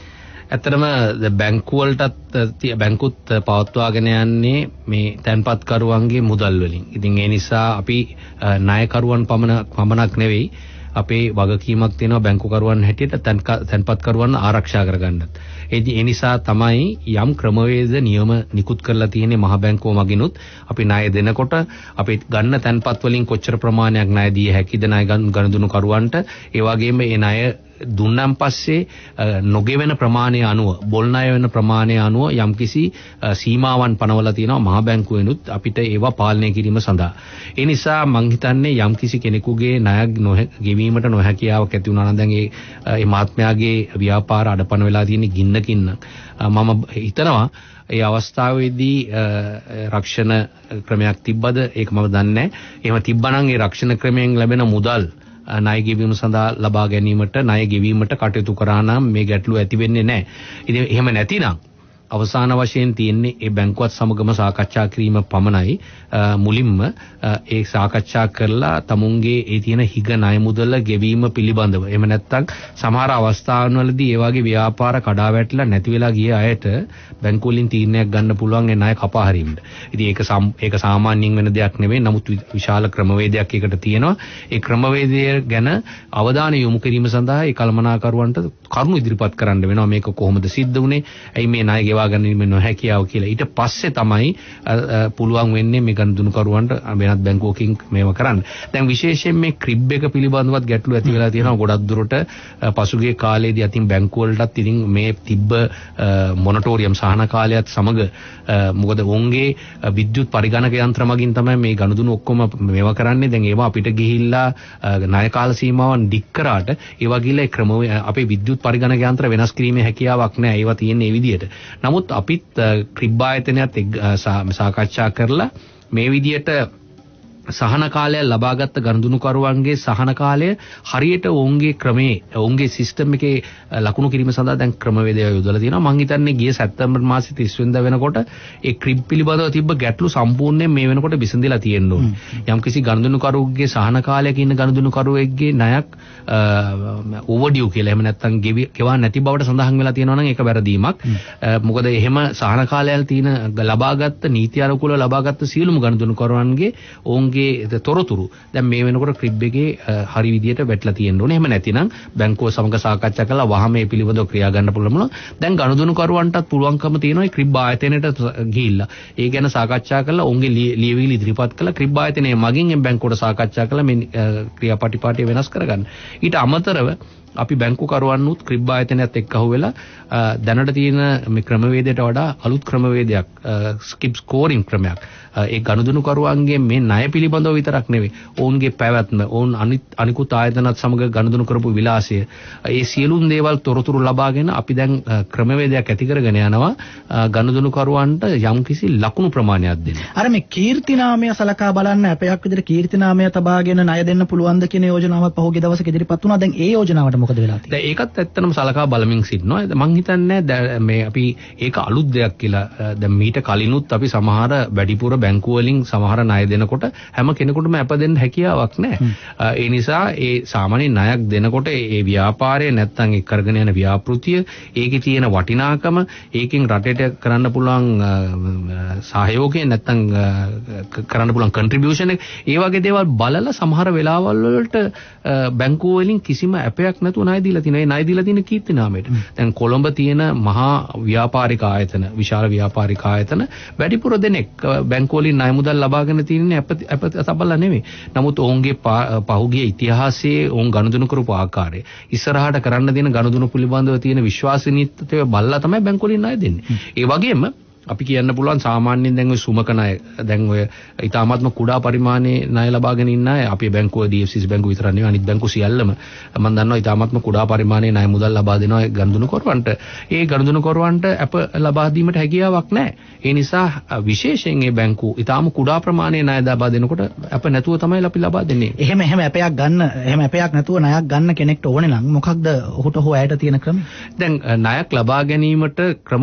ඇත්තටම බැංකු වලටත් බැංකුත් පවත්වාගෙන යන්නේ මේ තැන්පත්කරුවන්ගේ මුදල් වලින්. ඉතින් ඒ නිසා අපි ණයකරුවන් පමණ පමණක් නෙවෙයි අපේ වගකීමක් තියෙනවා බැංකුකරුවන් හැටියට තැන්පත්කරුවන් ආරක්ෂා කරගන්නත්. ඒ නිසා තමයි යම් ක්‍රමවේද නියම නිකුත් කරලා තියෙන්නේ මහ බැංකුව මගිනුත් අපි ණය දෙනකොට අපි ගන්න තැන්පත් වලින් කොච්චර ප්‍රමාණයක් ණය දිය හැකිද ණය ගනුදෙනු කරුවන්ට, ඒ වගේම ඒ ණය දුන්නාන් පස්සේ නොගෙවෙන ප්‍රමාණය අනුව බොල් ණය වෙන ප්‍රමාණය අනුව යම්කිසි සීමාවන් පනවලා තියෙනවා මහ බැංකුවෙනුත් අපිට ඒවා පාලනය කිරීම සඳහා. ඒ නිසා මම හිතන්නේ යම්කිසි කෙනෙකුගේ ණය ගෙවීමට නොහැකියාවක් ඇති වුණා නම් දැන් ඒ ඒ මහත්මයාගේ ව්‍යාපාර අඩපණ වෙලා තියෙන ගින්නකින් මම හිතනවා ඒ අවස්ථාවේදී රක්ෂණ ක්‍රමයක් තිබ්බද ඒක මම දන්නේ නැහැ. එහෙම තිබ්බනම් ඒ රක්ෂණ ක්‍රමයෙන් ලැබෙන මුදල් ණය ගෙවීම සඳහා ලබා ගැනීමට ණය ගෙවීමට කටයුතු කරා නම් මේ ගැටලුව ඇති වෙන්නේ නැහැ. ඉතින් එහෙම නැතිනම් අවසාන වශයෙන් තියෙන්නේ ඒ බැංකුවත් සමගම සාකච්ඡා කිරීම පමණයි. මුලින්ම ඒ සාකච්ඡා කරලා තමුන්ගේ ඒ තියෙන හිග ණය මුදල ගෙවීම පිළිබඳව. එහෙම නැත්නම් සමහර අවස්ථාවන්වලදී ඒ වගේ ව්‍යාපාර කඩා වැටලා නැති වෙලා ගිය අයට බැංකුව වලින් තීරණයක් ගන්න පුළුවන් ඒ ණය කපා හරින්න. ඉතින් ඒක ඒක සාමාන්‍යයෙන් වෙන දෙයක් නෙවෙයි. නමුත් විශාල ක්‍රමවේදයක් ඒකට තියෙනවා. ඒ ක්‍රමවේදය ගැන අවධානය යොමු කිරීම සඳහා ඒ කළමනාකරුවන්ට කරුණු ඉදිරිපත් කරන්න වෙනවා. මේක කොහොමද සිද්ධ වුනේ? ඇයි මේ ණය ගෙවා ගන්න නොහැකියාව කියලා. ඊට පස්සේ තමයි පුළුවන් වෙන්නේ මේ ගනුදෙනුකරුවන්ට වෙනත් බැංකුවකින් මේව කරන්න. දැන් විශේෂයෙන් මේ ක්‍රිබ් එක පිළිබඳවත් ගැටලු ඇති වෙලා තියෙනවා ගොඩක් දුරට. පසුගිය කාලේදී අතින් බැංකුව වලටත් ඉතින් මේ තිබ්බ මොනටෝරියම් සහන කාලයත් සමග මොකද වොන්ගේ විද්‍යුත් පරිගණක යන්ත්‍ර මගින් තමයි මේ ගනුදෙනු ඔක්කොම මේවා කරන්නේ. දැන් ඒවා අපිට ගිහිල්ලා ණය කාල සීමාවන් දික් කරාට ඒවා ගිහිල්ලා ඒ ක්‍රම අපේ විද්‍යුත් පරිගණක යන්ත්‍ර වෙනස් කිරීමේ හැකියාවක් නැහැ. ඒවා තියෙන්නේ මේ විදිහට. නමුත් අපිත් ක්‍රිබ් ආයතනයත් සාකච්ඡා කරලා මේ විදියට සහන කාලය ලබාගත් ගනුදෙනුකරුවන්ගේ සහන කාලය හරියට ඔවුන්ගේ ක්‍රමේ ඔවුන්ගේ සිස්ටම් එකේ ලකුණු කිරීම සඳහා දැන් ක්‍රමවේදය යොදලා තියෙනවා. මම හිතන්නේ ගිය සැප්තැම්බර් මාසේ තිස් වෙනිදා වෙනකොට ඒ ක්‍රිබ් පිළිබඳව තිබ්බ ගැටලු සම්පූර්ණයෙන් මේ වෙනකොට විසඳලා තියෙන්න ඕනේ. යම්කිසි ගනුදෙනුකරුවෙකුගේ සහන කාලයක ඉන්න ගනුදෙනුකරුවෙක්ගේ ණයක් ඕවර්ඩියු කියලා එහෙම නැත්නම් ගෙවා නැති බවට සඳහන් වෙලා තියෙනවා නම් ඒක වැරදීමක්. මොකද එහෙම සහන කාලයල් තියෙන ලබාගත් නීති අනුකූලව ලබාගත් සියලුම ගනුදෙනුකරුවන්ගේ ඔවුන්ගේ තොරතුරු දැන් මේ වෙනකොට ක්‍රිබ් එකේ හරි විදියට වැටලා තියෙන්න ඕනේ. එහෙම නැතිනම් බැංකුව සමග සාකච්ඡා කරලා වහම මේ පිළිබඳව ක්‍රියා ගන්න පුළුවන්. දැන් ගනුදෙනුකරුවන්ටත් පුළුවන්කම තියෙනවා මේ ක්‍රිබ් ආයතනයට ගිහිල්ලා ඒ ගැන සාකච්ඡා කරලා ඔවුන්ගේ ලියවිලි ඉදිරිපත් කරලා ක්‍රිබ් ආයතනයේ මගින් මේ බැංකුවට සාකච්ඡා කරලා මේ ක්‍රියාපටිපාටිය වෙනස් කරගන්න. ඊට අමතරව අපි බැංකුකරුවන්නුත් ක්‍රිබ් ආයතනයත් එක්ක අහුවෙලා දැනට තියෙන මේ ක්‍රමවේදයට වඩා අලුත් ක්‍රමවේදයක් ස්කිප් ස්කෝරින් ක්‍රමයක් ඒ ගනුදෙනුකරුවන්ගේ මේ ණය පිළිබඳව විතරක් නෙවෙයි ඔවුන්ගේ පැවැත්ම ඔවුන් අනිකුත් ආයතනත් සමග ගනුදෙනු කරපු විලාසය ඒ සියලුම දේවල් තොරතුරු ලබාගෙන අපි දැන් ක්‍රමවේදයක් ඇති කරගෙන යනවා ගනුදෙනුකරුවන්ට යම්කිසි ලකුණු ප්‍රමාණයක් දෙන්න. අර මේ කීර්තිනාමය සලකා බලන්න අපයක් විදිහට කීර්තිනාමය තබාගෙන ණය දෙන්න පුළුවන්ද කියන යෝජනාවක් පහුගිය දවසක ඉදිරිපත් වුණා. දැන් ඒ යෝජනාවට මොකද වෙලා තියෙන්නේ? දැන් ඒකත් ඇත්තටම සලකා බලමින් සිටිනවා. මම හිතන්නේ මේ අපි ඒක අලුත් දෙයක් කියලා. දැන් මීට කලිනුත් අපි සමහර වැඩිපුර බැංකුව වලින් සමහර ණය දෙනකොට හැම කෙනෙකුටම අප දෙන්න හැකියාවක් නැහැ. ඒ නිසා ඒ සාමාන්‍ය ණයක් දෙනකොට ඒ ව්‍යාපාරය නැත්තම් ඒ කරගෙන යන ව්‍යාපෘතිය ඒකේ තියෙන වටිනාකම ඒකෙන් රටට කරන්න පුළුවන් සහයෝගය නැත්තම් කරන්න පුළුවන් කන්ට්‍රිබියුෂන් එක ඒ වගේ දේවල් බලලා සමහර වෙලාවල් වලට බැංකුව වලින් කිසිම අපයක් නැතුව ණය දීලා තියෙනවා. ඒ ණය දීලා තියෙන කීර්ති නාමයට. දැන් කොළඹ තියෙන මහා ව්‍යාපාරික ආයතන, විශාල ව්‍යාපාරික ආයතන වැඩිපුර දෙනෙක් බැංකු වලින් ණය මුදල් ලබාගෙන තියෙන්නේ අප අප තබලා නෙමෙයි. නමුත් ඔවුන්ගේ පහුගිය ඉතිහාසයේ ඔවුන් ගනුදෙනු කරපු ආකාරය, ඉස්සරහට කරන්න දෙන ගනුදෙනු පිළිබඳව තියෙන විශ්වාසනීයත්වය බලලා තමයි බැංකු වලින් ණය දෙන්නේ. ඒ වගේම අපි කියන්න පුළුවන් සාමාන්‍යයෙන් දැන් ඔය සුමක ණය දැන් ඔය ඊටාත්ම කුඩා පරිමාණයේ ණය ලබාගෙන ඉන්න අය අපේ බැංකුව ඩී එෆ් සී සී බැංකුව විතරක් නෙවෙයි අනිත් බැංකු සියල්ලම මම දන්නවා ඊටාත්ම කුඩා පරිමාණයේ ණය මුදල් ලබා දෙනවා ගනුදෙනු කරවන්ට. ඒ ගනුදෙනු කරවන්ට අප ලබා දීමට හැකියාවක් නැහැ. ඒ නිසා විශේෂයෙන් මේ බැංකු ඊටාම කුඩා ප්‍රමාණයේ ණය ලබා දෙනකොට අප නැතුව තමයි අපි ලබා දෙන්නේ. එහෙම එහෙම අපයක් ගන්න එහෙම අපයක් නැතුව ණයක් ගන්න කෙනෙක්ට ඕනේ නම් මොකක්ද ඔහුට හෝ ඇයට තියෙන ක්‍රම? දැන් ණයක් ලබා ගැනීමට ක්‍රම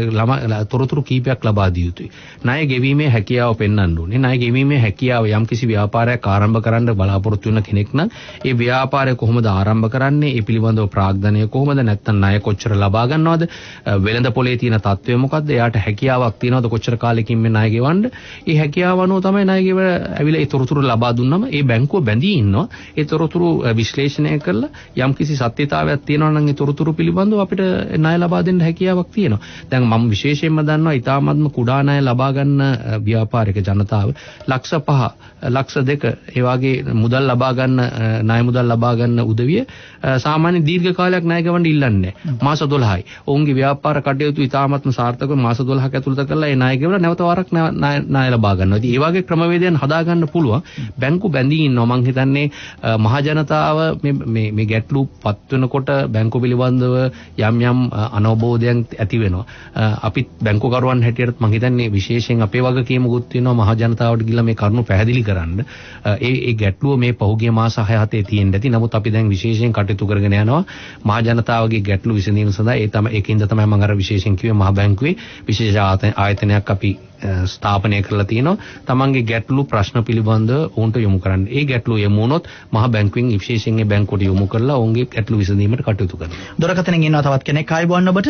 තොරතුරු කීපයක් ලබා දිය යුතුයි. ණය ගෙවීමේ හැකියාව පෙන්වන්න ඕනේ. ණය ගෙවීමේ හැකියාව යම්කිසි ව්‍යාපාරයක් ආරම්භ කරන්න බලාපොරොත්තු වෙන කෙනෙක් නම් ඒ ව්‍යාපාරය කොහොමද ආරම්භ කරන්නේ? ඒ පිළිබඳව ප්‍රාග්ධනය කොහොමද? නැත්නම් ණය කොච්චර ලබා ගන්නවද? වෙළඳ පොලේ තියෙන තත්ත්වය මොකද්ද? එයාට හැකියාවක් තියෙනවද කොච්චර කාලෙකින් මේ ණය ගෙවන්න? ඒ හැකියාව අනුව තමයි ණය ගෙව ඇවිල්ලා ඒ තොරතුරු ලබා දුන්නම ඒ බැංකුව බැඳී ඉන්නවා. ඒ තොරතුරු විශ්ලේෂණය කරලා යම්කිසි සත්‍යතාවයක් තියෙනවා නම් ඒ තොරතුරු පිළිබඳව අපිට ණය ලබා දෙන්න හැකියාවක් තියෙනවා. දැන් මම විශේෂයෙන්ම දන්නවා ඊටාත්ම කුඩා ණය ලබා ගන්න ව්‍යාපාරික ජනතාව ලක්ෂ පහ ලක්ෂ දෙක ඒ වගේ මුදල් ලබා ගන්න ණය මුදල් ලබා ගන්න උදවිය සාමාන්‍ය දීර්ඝ කාලයක් ණය ගවන්න ඉල්ලන්නේ මාස දොළහයි. ඔවුන්ගේ ව්‍යාපාර කටයුතු ඊටාත්ම සාර්ථකව මාස දොළහක ඇතුළත කරලා ඒ ණය ගෙවලා නැවත වරක් ණය ලබා ගන්නවා. ඉතින් ඒ වගේ ක්‍රමවේදයන් හදා ගන්න පුළුවන්. බැංකු බැඳී ඉන්නවා. මම හිතන්නේ මහ ජනතාව මේ මේ මේ ගැටලු පත් වෙනකොට බැංකු පිළිබඳව යම් යම් අනවබෝධයන් ඇති වෙනවා. අපිත් බැංකු කරුවන් හැටියට මම හිතන්නේ විශේෂයෙන් අපේ වගකීමකුත් තියෙනවා මහ ජනතාවට ගිහිල්ලා මේ කරුණු පැහැදිලි කරන්න. ඒ ඒ ගැටලුව මේ පහුගිය මාස හය හතේ තියෙන්න ඇති. නමුත් අපි දැන් විශේෂයෙන් කටයුතු කරගෙන යනවා මහ ජනතාවගේ ගැටලු විසඳීම සඳහා. ඒ තමයි ඒකින්ද තමයි මම අර විශේෂයෙන් කිව්වේ මහ බැංකුවේ විශේෂ ආයතනයක් අපි ස්ථාපනය කරලා තිනවා. තමන්ගේ ගැටලු ප්‍රශ්න පිළිබඳව ඔවුන්ට යොමු කරන්න. ඒ ගැටලු යොමු වුණොත් මහ බැංකුවෙන් විශේෂයෙන් ඒ බැංකුවට යොමු කරලා ඔවුන්ගේ ගැටලු විසඳීමට කටයුතු කරනවා. දොරකතනෙන් ඉන්නවා තවත් කෙනෙක්. ආයුබෝවන් ඔබට.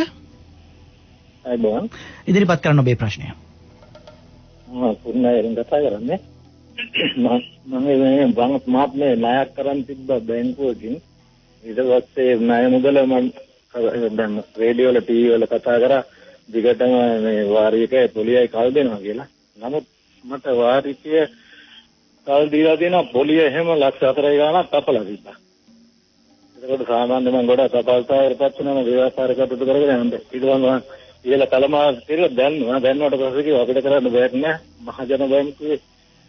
ආයුබෝවන්. ඉදිරිපත් කරන්න ඔබේ ප්‍රශ්නය. මම පුරුණායෙන් කතා කරන්නේ. මම මම බංගත් මාත් මේ ණයක් කරන් තිබ්බ බැංකුවකින් ඊට පස්සේ ණය මුදල මම දැන් රේඩියෝ වල ටීවී වල කතා කරා දිගටම මේ වාරිකේ පොලියයි කල් දෙනවා කියලා. නමුත් මට වාරිකේ කල් දීලා දෙනවා පොලිය එහෙම ලක්ෂ හතරයි ගාණක් කපලා තිබ්බා. ඒකට සාමාන්‍ය මම ගොඩක් අපහසුතාවයකටපත් වෙනවා ව්‍යාපාර කටයුතු කරගෙන යනවා. ඊට පස්සේ ඉහළ කලමා කියලා දැන්නවා දැන්නවට පස්සේ කිව්වා අපිට කරන්න බැරි නෑ මහජන බැංකුවේ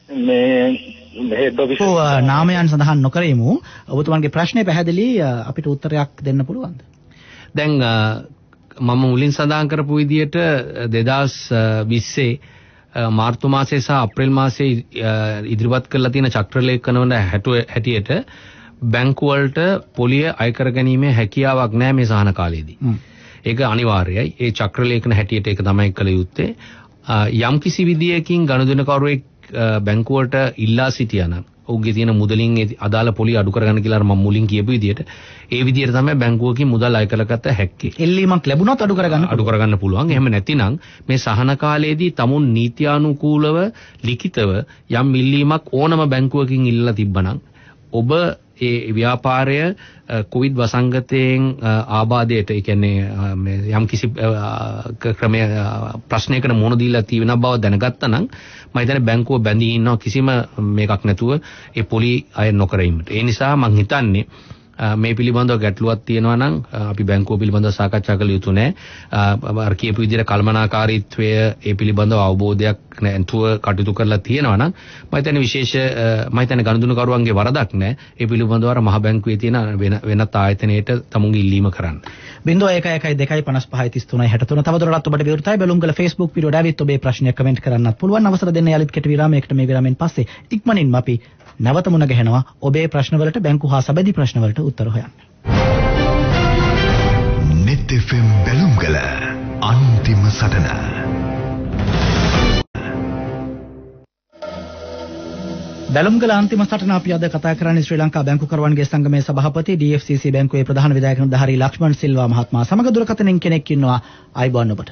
මේ හෙඩ් ඔෆිස් ඔව් නාමයන් සඳහන් නොකරෙමු. ඔබතුමන්ගේ ප්‍රශ්නේ පැහැදිලි අපිට උත්තරයක් දෙන්න පුළුවන්ද? දැන් මම මුලින් සඳහන් කරපු විදිහට දෙදාස් විස්සේ මාර්තු මාසයේ සහ අප්‍රේල් මාසයේ ඉදිරිපත් කරලා තියෙන චක්‍රලේඛන වල හැටියට බැංකු වලට පොලිය අය කර ගැනීමේ හැකියාවක් නැහැ මේ සහන කාලයේදී. ඒක අනිවාර්යයි. ඒ චක්‍රලේඛන හැටියට ඒක තමයි කළ යුත්තේ. යම් කිසි විදියකින් ගනුදෙනුකරුවෙක් බැංකුවට ඉල්ලා සිටියා නම් ඔහුගේ තියෙන මුදලින් අදාළ පොලිය අඩු කරගන්න කියලා මම මුලින් කියපු විදිහට ඒ විදිහට තමයි බැංකුවකින් මුදල් අය කරගත්ත හැක්කේ. එල්ලීමක් ලැබුණොත් අඩු කරගන්න අඩු කරගන්න පුළුවන්. එහෙම නැතිනම් මේ සහන කාලයේදී tamun නීත්‍යානුකූලව ලිඛිතව යම් ඉල්ලීමක් ඕනම බැංකුවකින් ඉල්ලලා තිබ්බනම් ඔබ ඒ ව්‍යාපාරය කොවිඩ් වසංගතයෙන් ආබාධයට ඒ කියන්නේ මේ යම් කිසි ක්‍රමය ප්‍රශ්නයකට මුහුණ දීලා තියෙන බව දැනගත්තා නම් මම හිතන්නේ බැංකුව බැඳී ඉන්නවා කිසිම මේකක් නැතුව ඒ පොලි අය නොකර ඉන්නට. ඒ නිසා මම හිතන්නේ මේ පිළිබඳව ගැටලුවක් තියෙනවා නම් අපි බැංකුව පිළිබඳව සාකච්ඡා කළ යුතු නැහැ. අර කියපු විදිහට කල්මනාකාරීත්වය ඒ පිළිබඳව අවබෝධයක් නැතුව කටයුතු කරලා තියෙනවා නම් මම හිතන්නේ විශේෂ මම හිතන්නේ ගනුදෙනුකරුවන්ගේ වරදක් නැහැ. ඒ පිළිබඳව අර මහ බැංකුවේ තියෙන වෙනත් ආයතනයකට තමුන්ගේ ඉල්ලීම කරන්න. බිංදුව එක එකයි දෙකයි පනස් පහයි තිස් තුනයි හැට තුන. තවදුරටත් ඔබට විවෘතයි බැලුම්ගල Facebook පිටුවට ඇවිත් ඔබේ ප්‍රශ්නයක් කමෙන්ට් කරන්නත් පුළුවන්. අවසර දෙන්න යාලිත් කෙටි විරාමයකට මේ විරාමයෙන් පස්සේ ඉක්මනින්ම අපි නැවත මුණ ගැහෙනවා ඔබේ ප්‍රශ්නවලට බැංකු හා සබැඳි ප්‍රශ්නවලට උත්තර හොයන්න. Neth F M Balumgala අන්තිම සටන. බැලුම්ගල අන්තිම සටන අපි අද කතා කරන්නේ ශ්‍රී ලංකා බැංකු කරුවන්ගේ සංගමේ සභාපති ඩී එෆ් සී සී බැංකුවේ ප්‍රධාන විධායක නිලධාරී ලක්ෂ්මන් සිල්වා මහත්මයා සමග දුරකථනයෙන් කෙනෙක් ඉන්නවා. ආයිබෝන් ඔබට.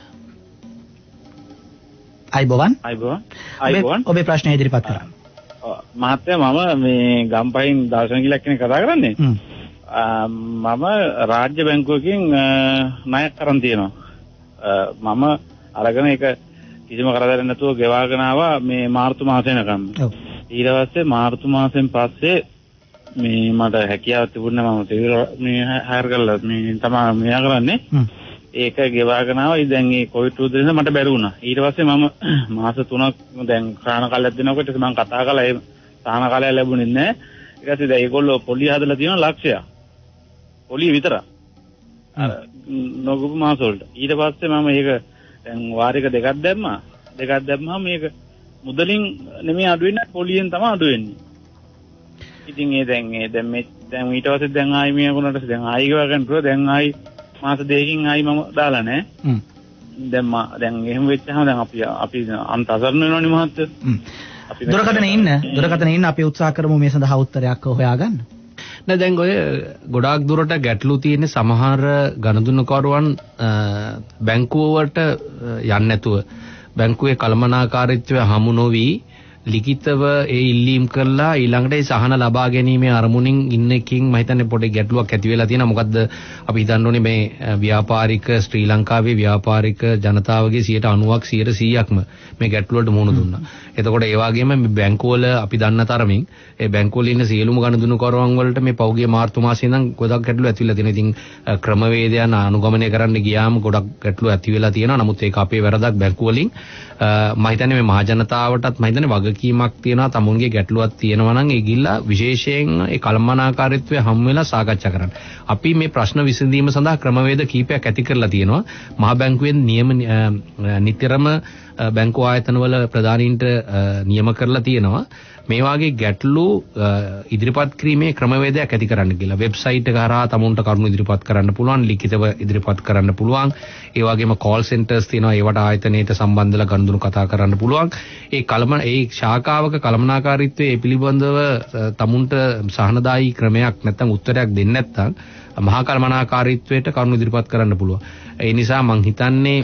ආයිබෝන්. ආයිබෝන්. ආයිබෝන්. ඔබේ ප්‍රශ්නය ඉදිරිපත් කරන්න. මහත්තයා මම මේ ගම්පහින් දාර්ශනිකයෙක් කෙනෙක් කතා කරන්නේ. මම රාජ්‍ය බැංකුවකින් ණයක් අරන් තියෙනවා. මම අරගෙන ඒක කිසිම කරදරයක් නැතුව ගෙවාගෙන ආවා මේ මාර්තු මාසෙ වෙනකම්. ඊට පස්සේ මාර්තු මාසෙන් පස්සේ මේ මට හැකියාවක් තිබුණේ මම සිවිල් මේ හයර් කරලා මේ තමයි මෙයා කරන්නේ. ඒක ගෙවාගෙන ආවා. දැන් මේ කොවිඩ් උදේ නිසා මට බැරි වුණා. ඊට පස්සේ මම මාස තුනක් දැන් සාහන කාලයක් දෙනකොට මම කතා කළා ඒ සාහන කාලය ලැබුණේ නැහැ. ඊට පස්සේ දැන් ඒගොල්ලෝ පොලිය හදලා තියෙනවා ලක්ෂයක්. පොලිය විතරක්. අර නොගුපු මාස වලට. ඊට පස්සේ මම ඒක දැන් වාරික දෙකක් දැම්මා. දෙකක් දැම්මම මේක මුදලින් නෙමෙයි අඩු වෙන්නේ පොලියෙන් තමයි අඩු වෙන්නේ. ඉතින් ඒ දැන් ඒ දැන් මේ දැන් ඊට පස්සේ දැන් ආයි මේ වුණාට දැන් ආයි ගව ගන්න පුළුවන්. දැන් ආයි මාස දෙකකින් ආයි මම දාලා නැහැ. හ්ම්. දැන් මා දැන් එහෙම වෙච්චහම දැන් අපි අපි අන්ත අසරණ වෙනවනේ මහත්තයෝ. හ්ම්. අපි දුරකථනේ ඉන්න දුරකථනේ ඉන්න අපි උත්සාහ කරමු මේ සඳහා උත්තරයක් හොයාගන්න. නෑ දැන් ඔය ගොඩාක් දුරට ගැටලු තියෙන සමහර ගණදුන්නකරුවන් බැංකුවට යන්නේ නැතුව බැංකුවේ කළමනාකාරීත්වය හමු නොවි ලිඛිතව ඒ ඉල්ලීම් කරලා ඊළඟට ඒ සහන ලබා ගැනීමේ අරමුණින් ඉන්න එකකින් මම හිතන්නේ පොඩි ගැටලුවක් ඇති වෙලා තියෙනවා. මොකද්ද අපි හිතන්න ඕනේ මේ ව්‍යාපාරික ශ්‍රී ලංකාවේ ව්‍යාපාරික ජනතාවගේ සියයට අනූවක් සියයට සීයක්ම මේ ගැටලුවට මුහුණ දුන්නා. එතකොට ඒ වගේම මේ බැංකුවල අපි දන්න තරමින් ඒ බැංකුවල ඉන්න සියලුම ගණදුනුකරුවන් වලට මේ පෞගේ මාර්තු මාසයේ ඉඳන් ගොඩක් ගැටලු ඇති වෙලා තියෙනවා. ඉතින් ක්‍රමවේදයන් අනුගමනය කරන්න ගියාම ගොඩක් ගැටලු ඇති වෙලා තියෙනවා. නමුත් ඒක අපේ වැරදක් බැංකුවලින් මම හිතන්නේ මේ මහ ජනතාවටත් මම හිතන්නේ වගකීමක් තියෙනවා. තමුන්ගේ ගැටලුවක් තියෙනවා නම් ඒ ගිල්ලා විශේෂයෙන් ඒ කළමනාකාරීත්වය හම් වෙලා සාකච්ඡා කරන්න. අපි මේ ප්‍රශ්න විසඳීම සඳහා ක්‍රමවේද කීපයක් ඇති කරලා තියෙනවා. මහ බැංකුවෙන් නියම නිතරම බැංකු ආයතනවල ප්‍රධානීන්ට නියම කරලා තියෙනවා. මේ වාගේ ගැටලු ඉදිරිපත් කිරීමේ ක්‍රමවේදයක් ඇති කරන්න කියලා. වෙබ්සයිට් එක හරහා තමුන්ට කරුණු ඉදිරිපත් කරන්න පුළුවන්, ලිඛිතව ඉදිරිපත් කරන්න පුළුවන්. ඒ වගේම කෝල් සෙන්ටර්ස් තියෙනවා. ඒවට ආයතනයට සම්බන්ධලා ගනුදෙනු කතා කරන්න පුළුවන්. ඒ කලම ඒ ශාඛාවක කළමනාකාරීත්වයේ ඒ පිළිබඳව තමුන්ට සහනදායී ක්‍රමයක් නැත්නම් උත්තරයක් දෙන්නේ නැත්නම් මහා කළමනාකාරීත්වයට කරුණු ඉදිරිපත් කරන්න පුළුවන්. ඒ නිසා මම හිතන්නේ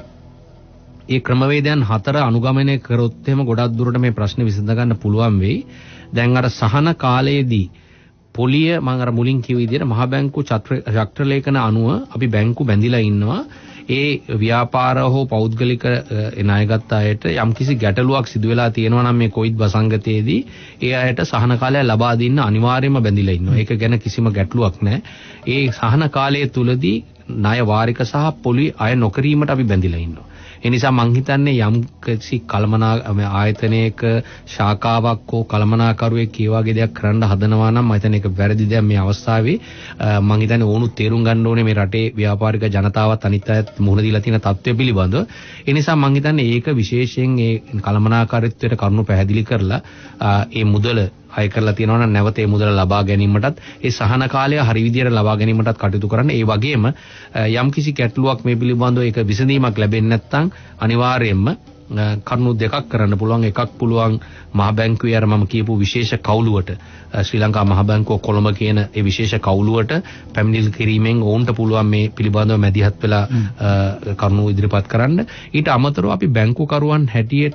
ඒ ක්‍රමවේදයන් හතර අනුගමනය කරොත් එහෙම ගොඩක් දුරට මේ ප්‍රශ්නේ විසඳ ගන්න පුළුවන් වෙයි. දැන් අර සහන කාලයේදී පොලිය මම අර මුලින් කිව්ව විදිහට මහ බැංකු චක්‍ර ලේඛන අනුව අපි බැංකු බැඳිලා ඉන්නවා. ඒ ව්‍යාපාර හෝ පෞද්ගලික ණයගත් අයට යම්කිසි ගැටලුවක් සිදු වෙලා තියෙනවා නම් මේ කොවිඩ් වසංගතයේදී ඒ අයට සහන කාලය ලබා දෙන්න අනිවාර්යයෙන්ම බැඳිලා ඉන්නවා. ඒක ගැන කිසිම ගැටලුවක් නැහැ. ඒ සහන කාලය තුලදී ණය වාරික සහ පොලි අය නොකිරීමට අපි බැඳිලා ඉන්නවා. ඒ නිසා මං හිතන්නේ යම් කිසි කළමනා ආයතනයක ශාඛාවක් හෝ කළමනාකරුවෙක් ඒ වගේ දෙයක් කරන්න හදනවා නම් මම හිතන්නේ ඒක වැරදි දෙයක් මේ අවස්ථාවේ. මං හිතන්නේ ඕනුත් තේරුම් ගන්න ඕනේ මේ රටේ ව්‍යාපාරික ජනතාවත් අනිත් අයත් මුහුණ දීලා තියෙන තත්ත්වය පිළිබඳව. ඒ නිසා මං හිතන්නේ ඒක විශේෂයෙන් ඒ කළමනාකාරීත්වයට කරුණු පැහැදිලි කරලා ඒ මුදල අය කරලා තියෙනවා නම් නැවත ඒ මුදල ලබා ගැනීමටත් ඒ සහන කාලය හරි විදියට ලබා ගැනීමටත් කටයුතු කරන්න. ඒ වගේම යම්කිසි ගැටලුවක් මේ පිළිබඳව ඒක විසඳීමක් ලැබෙන්නේ නැත්නම් අනිවාර්යයෙන්ම කරුණු දෙකක් කරන්න පුළුවන්. එකක් පුළුවන් මහ බැංකුවේ අර මම කියපු විශේෂ කවුලුවට ශ්‍රී ලංකා මහ බැංකුව කොළඹ කියන ඒ විශේෂ කවුලුවට පැමිණිලි කිරීමෙන් ඔවුන්ට පුළුවන් මේ පිළිබඳව මැදිහත් වෙලා කරුණු ඉදිරිපත් කරන්න. ඊට අමතරව අපි බැංකුකරුවන් හැටියට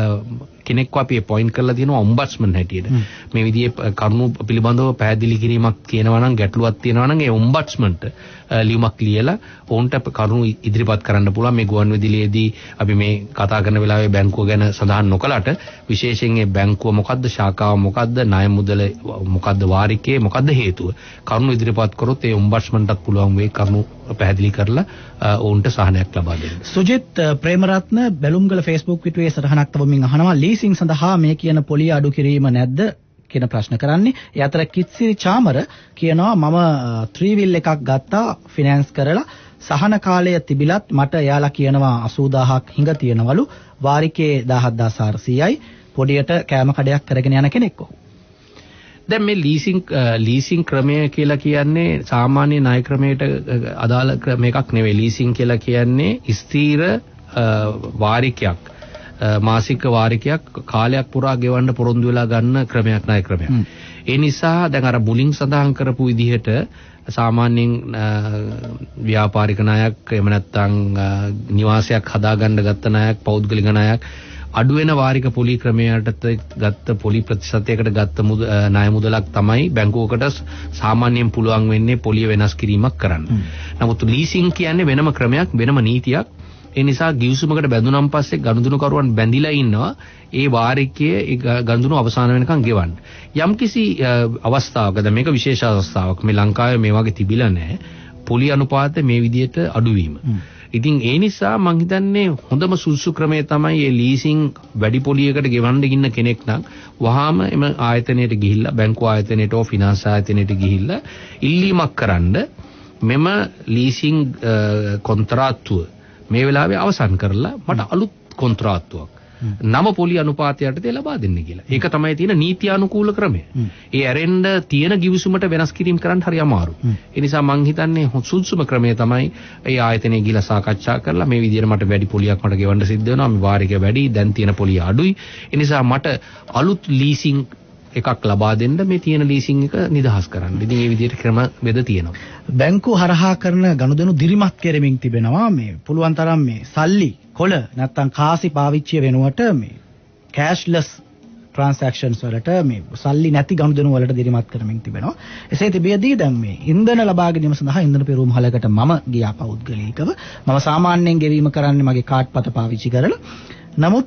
කෙනෙක්ව අපි අපොයින්ට් කරලා තියෙනවා ඔම්බඩ්ස්මන් හැටියට. මේ විදිහේ කරුණු පිළිබඳව පැහැදිලි කිරීමක් කියනවා නම් ගැටලුවක් තියෙනවා නම් ඒ ඔම්බඩ්ස්මන්ට ලියුමක් ලියලා ඔවුන්ට කරුණු ඉදිරිපත් කරන්න පුළුවන්. මේ ගුවන් විදුලියේදී අපි මේ කතා කරන වෙලාවේ බැංකුව ගැන සඳහන් නොකලට විශේෂයෙන් ඒ බැංකුව මොකද්ද, ශාඛාව මොකද්ද, ණය මුදල මොකද්ද, වාරිකයේ මොකද්ද හේතුව කරුණු ඉදිරිපත් කරොත් ඒ ඔම්බඩ්ස්මන්ටත් පුළුවන් වෙයි කරුණු පැහැදිලි කරලා ඔවුන්ට සහනයක් ලබා දෙන්න. සුජිත් ප්‍රේමරත්න බැලුම්ගල Facebook පිටුවේ සටහනක් තවමින් අහනවා ලීසින් සඳහා මේ කියන පොලිය අඩු කිරීම නැද්ද කියන ප්‍රශ්න කරන්නේ. ඒ අතර කිත්සිරි චාමර කියනවා මම ත්‍රී වීල් එකක් ගත්තා ෆිනෑන්ස් කරලා සහන කාලය තිබිලත් මට එයාලා කියනවා අසූ දහසක් හිඟ තියෙනවලු වාරිකේ දහහක් හාරසීයයි පොඩියට කෑම කඩයක් කරගෙන යන කෙනෙක් ඔහු. දැන් මේ ලීසින් ලීසින් ක්‍රමය කියලා කියන්නේ සාමාන්‍ය ණය ක්‍රමයට අදාළ ක්‍රමයක් නෙවෙයි. ලීසින් කියලා කියන්නේ ස්ථීර වාරිකයක් මාසික වාරිකයක් කාලයක් පුරා ගෙවන්න පොරොන්දු වෙලා ගන්න ක්‍රමයක් ණය ක්‍රමයක්. ඒ නිසා දැන් අර මුලින් සඳහන් කරපු විදිහට සාමාන්‍යයෙන් ව්‍යාපාරික ණයක් එහෙම නැත්නම් නිවාසයක් හදාගන්න ගත්ත ණයක් පෞද්ගලික ණයක් අඩු වෙන වාරික පොලි ක්‍රමයකට ගත්ත පොලි ප්‍රතිශතයකට ගත්ත ණය මුදලක් තමයි බැංකුවකට සාමාන්‍යයෙන් පුළුවන් වෙන්නේ පොලිය වෙනස් කිරීමක් කරන්න. නමුත් ලීසින් කියන්නේ වෙනම ක්‍රමයක්, වෙනම නීතියක්. ඒ නිසා ගිවිසුමකට බැඳුනන් පස්සේ ගනුදෙනුකරුවන් බැඳිලා ඉන්නවා ඒ වාරිකයේ ඒ ගනුදෙනු අවසන් වෙනකන් ගෙවන්න. යම්කිසි අවස්ථාවක දැන් මේක විශේෂ අවස්ථාවක්. මේ ලංකාවේ මේ වගේ තිබිලා නැහැ. පොලි අනුපාතය මේ විදිහට අඩුවීම. ඉතින් ඒ නිසා මම හිතන්නේ හොඳම සුදුසු ක්‍රමය තමයි මේ ලීසින් වැඩි පොලියකට ගෙවන්න ඉන්න කෙනෙක් නම් වහාම එම ආයතනයට ගිහිල්ලා බැංකු ආයතනයට හෝ ෆිනාන්ස් ආයතනයට ගිහිල්ලා ඉල්ලීමක් කරන්න මෙම ලීසින් කොන්ත්‍රාත්තුව මේ වෙලාවේ අවසන් කරලා මට අලුත් කොන්ත්‍රාත්තුවක් නව පොලි අනුපාතයටද ලබා දෙන්න කියලා. ඒක තමයි තියෙන නීති අනුකූල ක්‍රමය. ඒ ඇරෙන්න තියෙන ගිවිසුමට වෙනස් කිරීම කරන්න හරි අමාරුයි. ඒ නිසා මම හිතන්නේ සුදුසුම ක්‍රමය තමයි ඒ ආයතනයේ ගිහලා සාකච්ඡා කරලා මේ විදිහට මට වැඩි පොලියක් මට ගෙවන්න සිද්ධ වෙනවා. මේ වාරික වැඩි, දැන් තියෙන පොලිය අඩුයි. ඒ නිසා මට අලුත් ලීසින් එකක් ලබා දෙන්න මේ තියෙන ලීසින් එක නිදහස් කරන්න. ඉතින් මේ විදිහට ක්‍රම බෙද තියෙනවා. බැංකු හරහා කරන ගනුදෙනු දිරිමත් කෙරෙමින් තිබෙනවා. මේ පුළුවන් තරම් මේ සල්ලි කොළ නැත්තම් කාසි පාවිච්චිය වෙනුවට මේ කෑෂ්ලස් ට්‍රාන්සැක්ෂන්ස් වලට මේ සල්ලි නැති ගනුදෙනු වලට දිරිමත් කරමින් තිබෙනවා. එසේ තිබියදී දැන් මේ ඉන්ධන ලබා ගැනීම සඳහා ඉන්ධන පෙරමුහලකට මම ගියා පෞද්ගලිකව. මම සාමාන්‍යයෙන් ගෙවීම කරන්නේ මගේ කාඩ් පත පාවිච්චි කරලා. නමුත්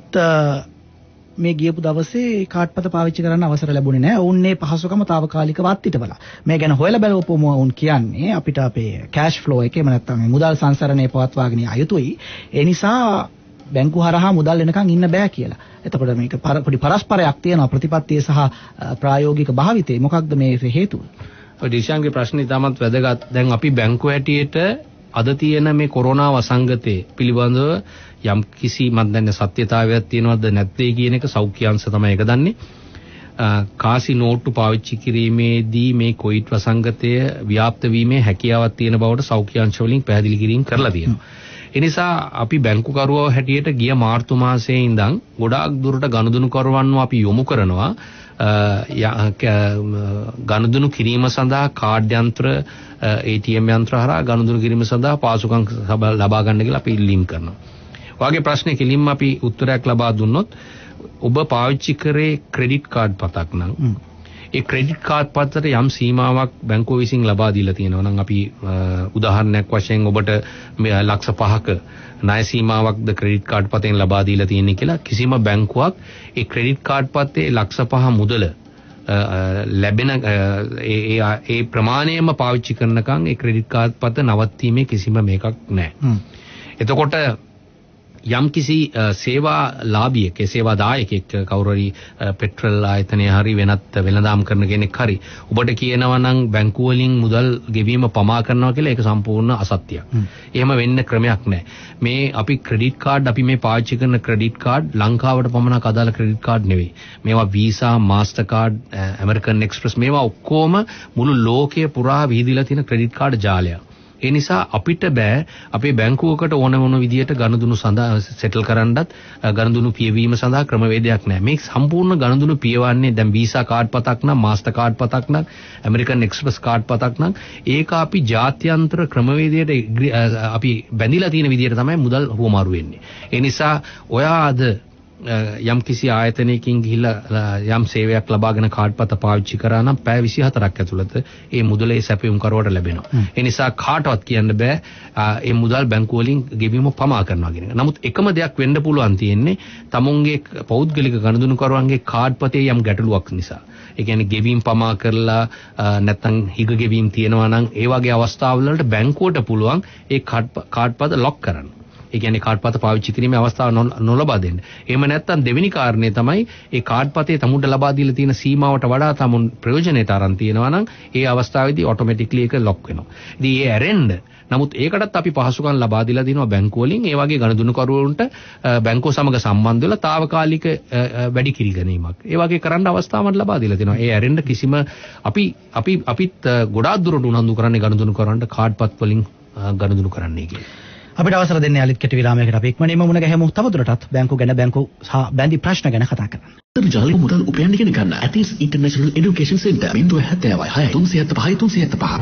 මේ ගියපු දවසේ කාඩ් පත පාවිච්චි කරන්න අවසර ලැබුණේ නැහැ. ඔවුන් මේ පහසුකම తాවකාලිකව අත්විඳලා. මේ ගැන හොයලා බලපුවම ඔවුන් කියන්නේ අපිට අපේ කෑෂ් ෆ්ලෝ එකේම නැත්තම් මේ මුදල් සංසරණය පවත්වාගෙන යුතුයි. ඒ නිසා බැංකු හරහා මුදල් එනකන් ඉන්න බෑ කියලා. එතකොට මේක පොඩි පරස්පරයක් තියෙනවා ප්‍රතිපත්තිය සහ ප්‍රායෝගික භාවිතේ. මොකක්ද මේ හේතුව? ඔය දිශාංගේ ප්‍රශ්නේ ඉතාමත් වැදගත්. දැන් අපි බැංකු හැටියට අද තියෙන මේ කොරෝනා වසංගතේ පිළිබඳව යම් කිසි මන් දන්නේ සත්‍යතාවයක් තියෙනවද නැත්ද කියන එක සෞඛ්‍ය අංශ තමයි ඒක දන්නේ. කාසි නෝට්ටු පාවිච්චි කිරීමේදී මේ කොවිඩ් වසංගතය ව්‍යාප්ත වීමේ හැකියාවක් තියෙන බවට සෞඛ්‍ය අංශ වලින් පැහැදිලි කිරීම කරලා තියෙනවා. ඒ නිසා අපි බැංකුකරුවෝ හැටියට ගිය මාර්තු මාසයේ ඉඳන් ගොඩාක් දුරට ගනුදෙනු කරවන්නව අපි යොමු කරනවා. ගනුදෙනු කිරීම සඳහා කාඩ් යන්ත්‍ර ඒ ටී එම් යන්ත්‍ර හරහා ගනුදෙනු කිරීම සඳහා පාසුකම් ලබා ගන්න කියලා අපි ඉල්ලීම් කරනවා. ඔයගේ ප්‍රශ්නේ කෙලින්ම අපි උත්තරයක් ලබා දුන්නොත් ඔබ පාවිච්චි කරේ ක්‍රෙඩිට් කාඩ් පතක් නම් ඒ ක්‍රෙඩිට් කාඩ් පතට යම් සීමාවක් බැංකුව විසින් ලබා දීලා තියෙනවා නම් අපි උදාහරණයක් වශයෙන් ඔබට ලක්ෂ පහක ණය සීමාවක්ද ක්‍රෙඩිට් කාඩ් පතෙන් ලබා දීලා තියෙන්නේ කියලා කිසිම බැංකුවක් ඒ ක්‍රෙඩිට් කාඩ් පතේ ලක්ෂ පහ මුදල ලැබෙන ඒ ඒ ප්‍රමාණයම පාවිච්චි කරනකම් ඒ ක්‍රෙඩිට් කාඩ් පත නවත්වීමේ කිසිම මේකක් නැහැ. එතකොට යම් කිසි සේවා ලාභියෙක් ඒ සේවා දායකයෙක් කවුරු හරි පෙට්‍රල් ආයතනයේ හරි වෙනත් වෙළඳාම් කරන කෙනෙක් හරි ඔබට කියනවා නම් බැංකුව වලින් මුදල් ගෙවීම පමා කරනවා කියලා ඒක සම්පූර්ණ අසත්‍යයක්. එහෙම වෙන්න ක්‍රමයක් නැහැ. මේ අපි ක්‍රෙඩිට් කාඩ් අපි මේ පාවිච්චි කරන ක්‍රෙඩිට් කාඩ් ලංකාවට පමණක් අදාළ ක්‍රෙඩිට් කාඩ් නෙවෙයි. මේවා Visa, Mastercard, American Express මේවා ඔක්කොම මුළු ලෝකයේ පුරා විහිදිලා තියෙන ක්‍රෙඩිට් කාඩ් ජාලයක්. ඒ නිසා අපිට බෑ අපේ බැංකුවකට ඕන මොන විදියට ගනුදෙනු සඳහා සෙටල් කරන්නත් ගනුදෙනු පියවීම සඳහා ක්‍රමවේදයක් නැහැ. මේ සම්පූර්ණ ගනුදෙනු පියවන්නේ දැන් වීසා කාඩ් පතක් නම්, මාස්ටර් කාඩ් පතක් නම්, ඇමරිකන් එක්ස්ප්‍රස් කාඩ් පතක් නම් ඒක අපි ජාත්‍යන්තර ක්‍රමවේදයට අපි බැඳිලා තියෙන විදියට තමයි මුදල් හුවමාරු වෙන්නේ. ඒ නිසා ඔයා අද යම් කිසි ආයතනයකින් ගිහිල්ලා යම් සේවයක් ලබාගෙන කාඩ් පත පාවිච්චි කරා නම් පැය විසිහතරක් ඇතුළත ඒ මුදල ඒ සැපයුම් කරුවට ලැබෙනවා. ඒ නිසා කාටවත් කියන්න බෑ ඒ මුදල් බැංකුව වලින් ගෙවීම පමා කරනවා කියන එක. නමුත් එකම දෙයක් වෙන්න පුළුවන් තියෙන්නේ තමුන්ගේ පෞද්ගලික ගනුදෙනු කරුවන්ගේ කාඩ් පතේ යම් ගැටලුවක් නිසා. ඒ කියන්නේ ගෙවීම් පමා කරලා නැත්නම් හිග ගෙවීම් තියෙනවා නම් ඒ වගේ අවස්ථාවල වලට බැංකුවට පුළුවන් ඒ කාඩ් පත ලොක් කරන්න. ඒ කියන්නේ කාඩ් පත පාවිච්චි කිරීමේ අවස්ථාව නොලබා දෙන්න. එහෙම නැත්නම් දෙවෙනි කාරණේ තමයි ඒ කාඩ් පතේ තමුන්ට ලබා දීලා තියෙන සීමාවට වඩා තමුන් ප්‍රයෝජනෙට අරන් තියෙනවා නම් ඒ අවස්ථාවේදී ඔටෝමැටික්ලි ඒක ලොක් වෙනවා. ඉතින් ඒ ඇරෙන්න නමුත් ඒකටත් අපි පහසුකම් ලබා දීලා දිනවා බැංකුව වලින්. ඒ වගේ ගනුදෙනු කරුවන්ට බැංකුව සමග සම්බන්ධ වෙලා తాවකාලික වැඩි කිරි ගැනීමක්. ඒ වගේ කරන්න අවස්ථාවක් ලබා දීලා තිනවා. ඒ ඇරෙන්න කිසිම අපි අපි අපිත් ගොඩාක් දුරට උනන්දු කරන්නේ ගනුදෙනු කරවන්න කාඩ් පත් වලින් ගනුදෙනු කරන්නයි කියන්නේ. අපිට අවසර දෙන්නේ අලිත් කෙටි විරාමයකට අපි ඉක්මනින්ම මුණ ගැහෙමු. තවදුරටත් බැංකු ගැන බැංකු සහ බැඳි ප්‍රශ්න ගැන කතා කරන්න. අන්තර්ජාලික මුදල් උපයන්න ඉගෙන ගන්න ඇතිස් ඉන්ටර්නැෂනල් එඩියුකේෂන් සෙන්ටර් ज़ीरो सात छह छह तीन सात पाँच तीन सात पाँच.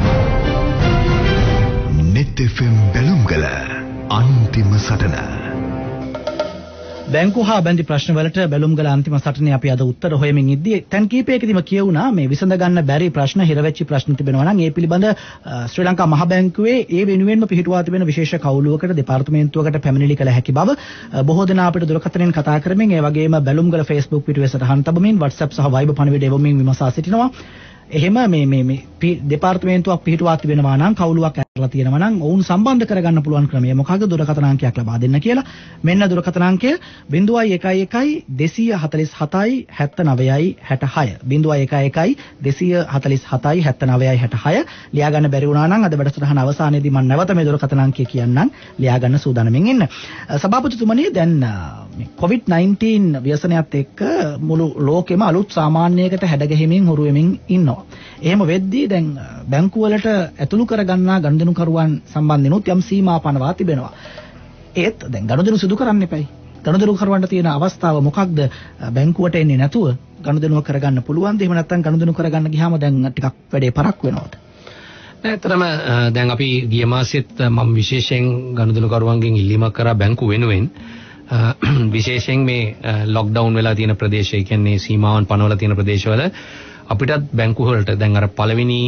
Neth F M Balumgala අන්තිම සටන. බැංකු හා බැඳි ප්‍රශ්න වලට බැලුම්ගල අන්තිම සටනේ අපි අද උත්තර හොයමින් ඉද්දී තැන් කීපයකදීම කියුණා මේ විසඳ ගන්න බැරි ප්‍රශ්න හිරවෙච්ච ප්‍රශ්න තිබෙනවා නම් ඒ පිළිබඳ ශ්‍රී ලංකා මහ බැංකුවේ ඒ වෙනුවෙන්ම පිහිටුවා තිබෙන විශේෂ කවුළුවකට දෙපාර්තමේන්තුවකට පැමිණිලි කළ හැකි බව බොහෝ දෙනා අපිට දුරකථනයෙන් කතා කරමින් ඒ වගේම බැලුම්ගල Facebook පිටුවේ සටහන් තබමින් WhatsApp සහ Viber පණිවිඩ එවමින් විමසා සිටිනවා. එහෙම මේ මේ මේ දෙපාර්තමේන්තුවක් පිහිටුවා තිබෙනවා නම් කවුළුවක් ඇරලා තියෙනවා නම් ඔවුන් සම්බන්ධ කරගන්න පුළුවන් ක්‍රමය මොකක්ද දුරකථන අංකයක් ලබා දෙන්න කියලා. මෙන්න දුරකථන අංකය zero one one one two four seven seven nine six six zero one one one two four seven seven nine six six ලියා ගන්න බැරි වුණා නම් අද වැඩසටහන අවසානයේදී මම නැවත මේ දුරකථන අංකය කියන්නම් ලියා ගන්න සූදානම්ින් ඉන්න. සභාපතිතුමනි දැන් මේ කොවිඩ් nineteen ව්‍යසනයත් එක්ක මුළු ලෝකෙම අලුත් සාමාන්‍යයකට හැඩගැහිමින් හුරු වෙමින් ඉන්නවා. එහෙම වෙද්දී දැන් බැංකු වලට ඇතුළු කරගන්නා ගනුදෙනුකරුවන් සම්බන්ධිනුත් යම් සීමා පනවා තිබෙනවා. ඒත් දැන් ගනුදෙනු සිදු කරන්න එපයි. ගනුදෙනුකරුවන්ට තියෙන අවස්ථාව මොකක්ද? බැංකුවට එන්නේ නැතුව ගනුදෙනුව කරගන්න පුළුවන්ද? එහෙම නැත්නම් ගනුදෙනු කරගන්න ගියාම දැන් ටිකක් වැඩේ පරක් වෙනවද? ඇත්තටම දැන් අපි ගිය මාසෙත් මම විශේෂයෙන් ගනුදෙනුකරුවන්ගෙන් ඉල්ලීමක් කරා බැංකු වෙනුවෙන් විශේෂයෙන් මේ ලොක්ඩවුන් වෙලා තියෙන ප්‍රදේශ, ඒ කියන්නේ සීමාවන් පනවලා තියෙන ප්‍රදේශවල අපිටත් බැංකු වලට දැන් අර පළවෙනි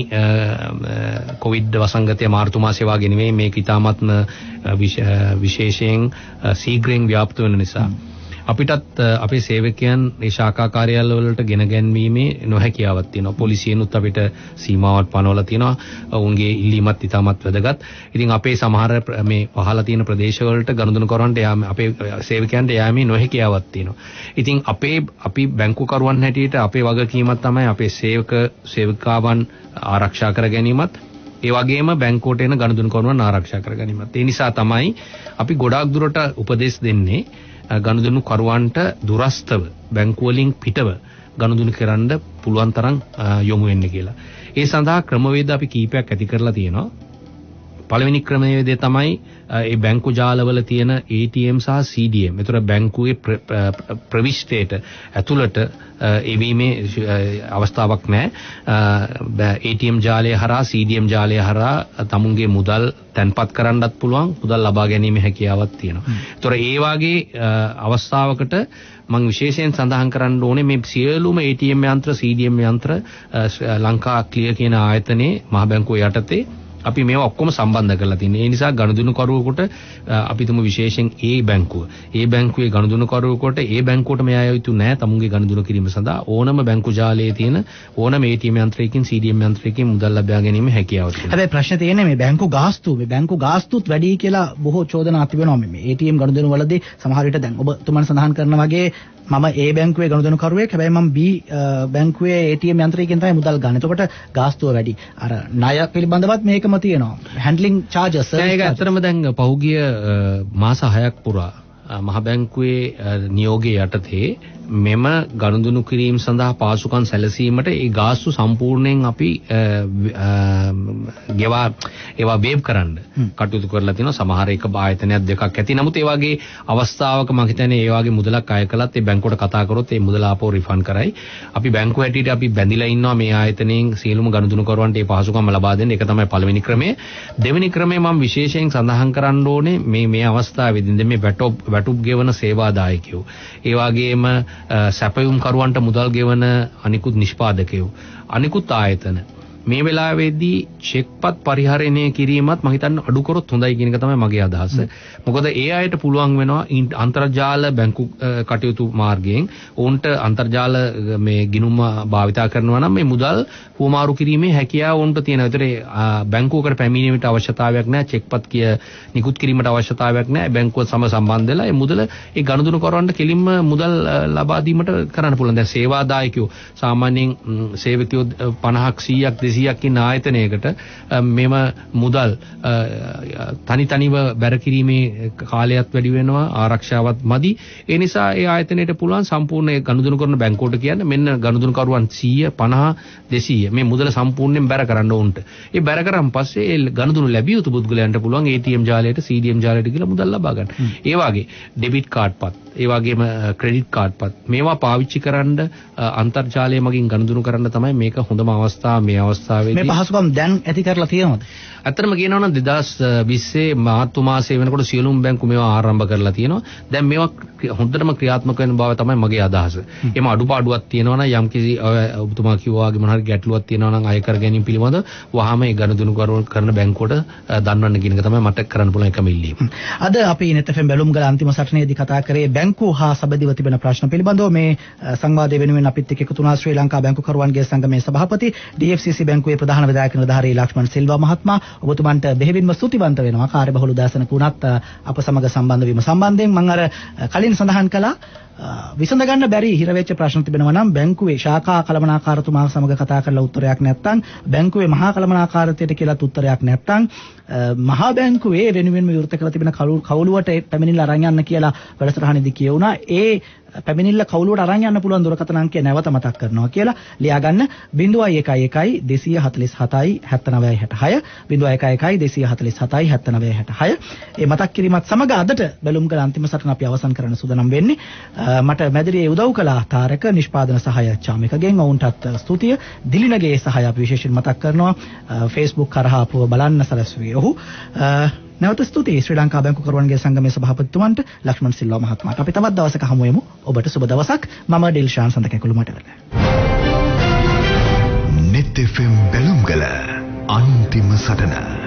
කොවිඩ් වසංගතය මාර්තු මාසේ වගේ නෙමෙයි මේක ඉතාමත්ම විශේෂයෙන් සීඝ්‍රයෙන් ව්‍යාප්ත වෙන නිසා අපිටත් අපේ සේවකයන් මේ ශාඛා කාර්යාලය වලට ගෙන ගැන්වීමේ නොහැකියාවක් තියෙනවා. පොලිසියනුත් අපිට සීමාවක් පනවලා තියෙනවා. ඔවුන්ගේ ඉල්ලීමත් ඉතාමත් වැදගත්. ඉතින් අපේ සමහර මේ පහළ තියෙන ප්‍රදේශවලට ගනුදෙනුකරුවන්ට යාම අපේ සේවකයන්ට යාමේ නොහැකියාවක් තියෙනවා. ඉතින් අපේ අපි බැංකුකරුවන් හැටියට අපේ වගකීමක් තමයි අපේ සේවක සේවිකාවන් ආරක්ෂා කර ගැනීමත් ඒ වගේම බැංකුවට එන ගනුදෙනුකරුවන් ආරක්ෂා කර ගැනීමත්. ඒ නිසා තමයි අපි ගොඩාක් දුරට උපදෙස් දෙන්නේ ගනුදෙනු කරුවන්ට දුරස්තව බැංකු වලින් පිටව ගනුදෙනු කරන්න පුළුවන් තරම් යොමු වෙන්න කියලා. ඒ සඳහා ක්‍රමවේද අපි කීපයක් ඇති කරලා තියෙනවා. පළවෙනි ක්‍රමවේදය තමයි ඒ බැංකු ජාලවල තියෙන A T M සහ C D M. ඒතර බැංකුවේ ප්‍රවිෂ්ඨයට ඇතුළට එවීමේ අවස්ථාවක් නැහැ. A T M ජාලය හරහා C D M ජාලය හරහා තමුන්ගේ මුදල් තැන්පත් කරන්නත් පුළුවන්, මුදල් ලබා ගැනීමේ හැකියාවක් තියෙනවා. ඒතර ඒ වාගේ අවස්ථාවකට මම විශේෂයෙන් සඳහන් කරන්න ඕනේ මේ සියලුම A T M යන්ත්‍ර C D M යන්ත්‍ර ලංකා ක්ලියර් කියන ආයතනයේ මහ බැංකුව යටතේ අපි මේවා ඔක්කොම සම්බන්ධ කරලා තියෙනවා. ඒ නිසා ගනුදෙනුකරුවෙකුට අපි තුමු විශේෂයෙන් ඒ බැංකුව. ඒ බැංකුවේ ගනුදෙනුකරුවෙකුට ඒ බැංකුවට මෙයා යුතු නැහැ තමුන්ගේ ගනුදෙනු කිරීම සඳහා ඕනම බැංකු ජාලයේ තියෙන ඕනම A T M යන්ත්‍රයකින් C D M යන්ත්‍රයකින් මුදල් ලබා ගැනීම හැකියාව තියෙනවා. හැබැයි ප්‍රශ්නේ තියෙන්නේ මේ බැංකු ගාස්තු මේ බැංකු ගාස්තුත් වැඩි කියලා බොහෝ චෝදනා තිබෙනවා මේ A T M ගනුදෙනු වලදී සමහර විට දැන් ඔබ තුමන් සඳහන් කරන වගේ මම A බැංකුවේ ගනුදෙනුකරුවෙක් හැබැයි මම B බැංකුවේ A T M යන්ත්‍රයකින් තමයි මුදල් ගන්න. එතකොට ගාස්තුව වැඩි. අර ණය පිළිබඳවත් මේකම තියෙනවා. හැන්ඩ්ලින් චාර්ජස් ඒක ඇත්තටම දැන් පහුගිය මාස හයක් පුරා මහ බැංකුවේ නියෝගයේ යටතේ මෙම ගනුදෙනු කිරීම සඳහා පාසුකම් සැලසීමට ඒ ගාස්තු සම්පූර්ණයෙන් අපි ගෙවා ඒවා වේව් කරන්න කටයුතු කරලා තිනවා. සමහර එක ආයතනයක් දෙකක් ඇති. නමුත් ඒ වගේ අවස්ථාවක මම හිතන්නේ ඒ වගේ මුදලක් අය කළත් ඒ බැංකුවට කතා කරොත් ඒ මුදල ආපහු රිෆන්ඩ් කරයි. අපි බැංකුව හැටියට අපි බැඳිලා ඉන්නවා මේ ආයතනයෙන් සියලුම ගනුදෙනුකරුවන්ට ඒ පහසුකම් ලබා දෙන්න. ඒක තමයි පළවෙනි ක්‍රමය. දෙවෙනි ක්‍රමය මම විශේෂයෙන් සඳහන් කරන්න ඕනේ මේ මේ අවස්ථාවේදී මේ වැටොප් වැටුප් ගෙවන සේවාදායකයෝ ඒ වගේම සැපයුම් කරුවන්ට මුදල් ගෙවන අනිකුත් නිෂ්පාදකයෝ අනිකුත් ආයතන මේ වෙලාවේදී චෙක්පත් පරිහරණය කිරීමත් මම හිතන්නේ අඩු කරොත් හොඳයි කියන එක තමයි මගේ අදහස. මොකද ඒ අයට පුළුවන් වෙනවා අන්තර්ජාල බැංකු කටයුතු මාර්ගයෙන් උන්ට අන්තර්ජාල මේ ගිණුම භාවිතා කරනවා නම් මේ මුදල් හුවමාරු කිරීමේ හැකියාව උන්ට තියෙනවා. ඒතර බැංකුවකට පැමිණීමට අවශ්‍යතාවයක් නැහැ. චෙක්පත් කිය නිකුත් කිරීමට අවශ්‍යතාවයක් නැහැ. බැංකුව සම සම්බන්ධ වෙලා ඒ මුදල ඒ ගනුදෙනු කරවන්න කෙලින්ම මුදල් ලබා දීමට කරන්න පුළුවන්. දැන් සේවාදායකයෝ සාමාන්‍යයෙන් සේවකයෝ පනහක් සීයක් දෙසීයක් ඉන්න ආයතනයකට මෙම මුදල් තනි තනිව බැර කිරීමේ කාලයත් වැඩි වෙනවා, ආරක්ෂාවත් මදි. ඒ නිසා ඒ ආයතනයට පුළුවන් සම්පූර්ණ ගනුදෙනු කරන බැංකුවට කියන්න මෙන්න ගනුදෙනුකරුවන් සීය පනහ දෙසීය මේ මුදල සම්පූර්ණයෙන් බැර කරන්න ඕන්ට. ඒ බැර කරන් පස්සේ ඒ ගනුදෙනු ලැබිය යුතු පුද්ගලයන්ට පුළුවන් A T M ජාලයට C D M ජාලයට කියලා මුදල් ලබා ගන්න. ඒ වගේ ඩෙබිට් කාඩ්පත්, ඒ වගේම ක්‍රෙඩිට් කාඩ්පත් මේවා පාවිච්චි කරන්න අන්තර්ජාලය මගින් ගනුදෙනු කරන්න තමයි මේක හොඳම අවස්ථාව. මේ අවස්ථාව අවස්ථාවේදී මේ පහසුකම් දැන් ඇති කරලා තියෙනවද? ඇත්තටම කියනවා නම් දෙදාස් විස්සේ මාර්තු මාසයේ වෙනකොට සියලුම බැංකු මේවා ආරම්භ කරලා තියෙනවා. දැන් මේවා හොඳටම ක්‍රියාත්මක වෙන බව තමයි මගේ අදහස. එම අඩුපාඩුවක් තියෙනවා නම් යම්කිසි ඔබතුමා කිව්වා වගේ මොන හරි ගැටලුවක් තියෙනවා නම් අය කර ගැනීම පිළිබඳව වහාම ඒ ගනුදෙනු කරන බැංකුවට දන්වන්න කියන එක තමයි මට කරන්න පුළුවන් එකම ඉල්ලීම. අද අපි Neth F M බැලුම්ගල අන්තිම සටනේදී කතා කරේ බැංකු හා සබැඳිව තිබෙන ප්‍රශ්න පිළිබඳව. මේ සංවාදය වෙනුවෙන් අපිත් එක්ක එකතු වුණා ශ්‍රී ලංකා බැංකුකරුවන්ගේ සංගමේ සභාපති D F C C බැංකුවේ ප්‍රධාන විධායක නිලධාරී ලක්ෂ්මන් සිල්වා මහත්මයා. ඔබතුමන්ට බෙහෙවින්ම ස්තුතිවන්ත වෙනවා කාර්යබහුල උදාසනක වුණත් අප සමග සම්බන්ධ වීම සම්බන්ධයෙන්. මම අර කලින් සඳහන් කළා විසඳ ගන්න බැරි හිර වෙච්ච ප්‍රශ්න තිබෙනවා නම් බැංකුවේ ශාඛා කළමනාකාරතුමා සමග කතා කරලා උත්තරයක් නැත්නම් බැංකුවේ මහා කළමනාකාරත්වයට කියලාත් උත්තරයක් නැත්නම් මහා බැංකුවේ වෙනුවෙන්ම විවෘත කරලා තිබෙන කවුළුවට පැමිණිල්ල අරන් යන්න කියලා වැඩසටහනේදී කියුණා. ඒ පැමිණිල්ල කවුළුවට අරන් යන්න පුළුවන් දුරකථන අංකය නැවත මතක් කරනවා කියලා ලියා ගන්න zero one one one two four seven seven nine six six zero one one one two four seven seven seven nine six six. ඒ මතක් කිරීමත් සමග අදට බැලුම්ගල අන්තිම සටන අපි අවසන් කරන්න සූදානම් වෙන්නේ. මට මැදිරියේ උදව් කළා තාරක, නිෂ්පාදන සහාය චාමිකගෙන් ඔවුන්ටත් ස්තුතිය. දිලිනගේ සහාය අපි විශේෂයෙන් මතක් කරනවා. Facebook කරහා අපව බලන්න සැලසුවේ ඔහු. නැවත ස්තුතියි ශ්‍රී ලංකා බැංකුකරුවන්ගේ සංගමේ සභාපතිතුමන්ට ලක්ෂ්මන් සිල්වා මහත්මයාට. අපි තවත් දවසක හමු වෙමු. ඔබට සුබ දවසක්. මම ඩිල්ෂාන් සඳකැකුළු මටවල. Neth F M බැලුම්ගල අන්තිම සටන.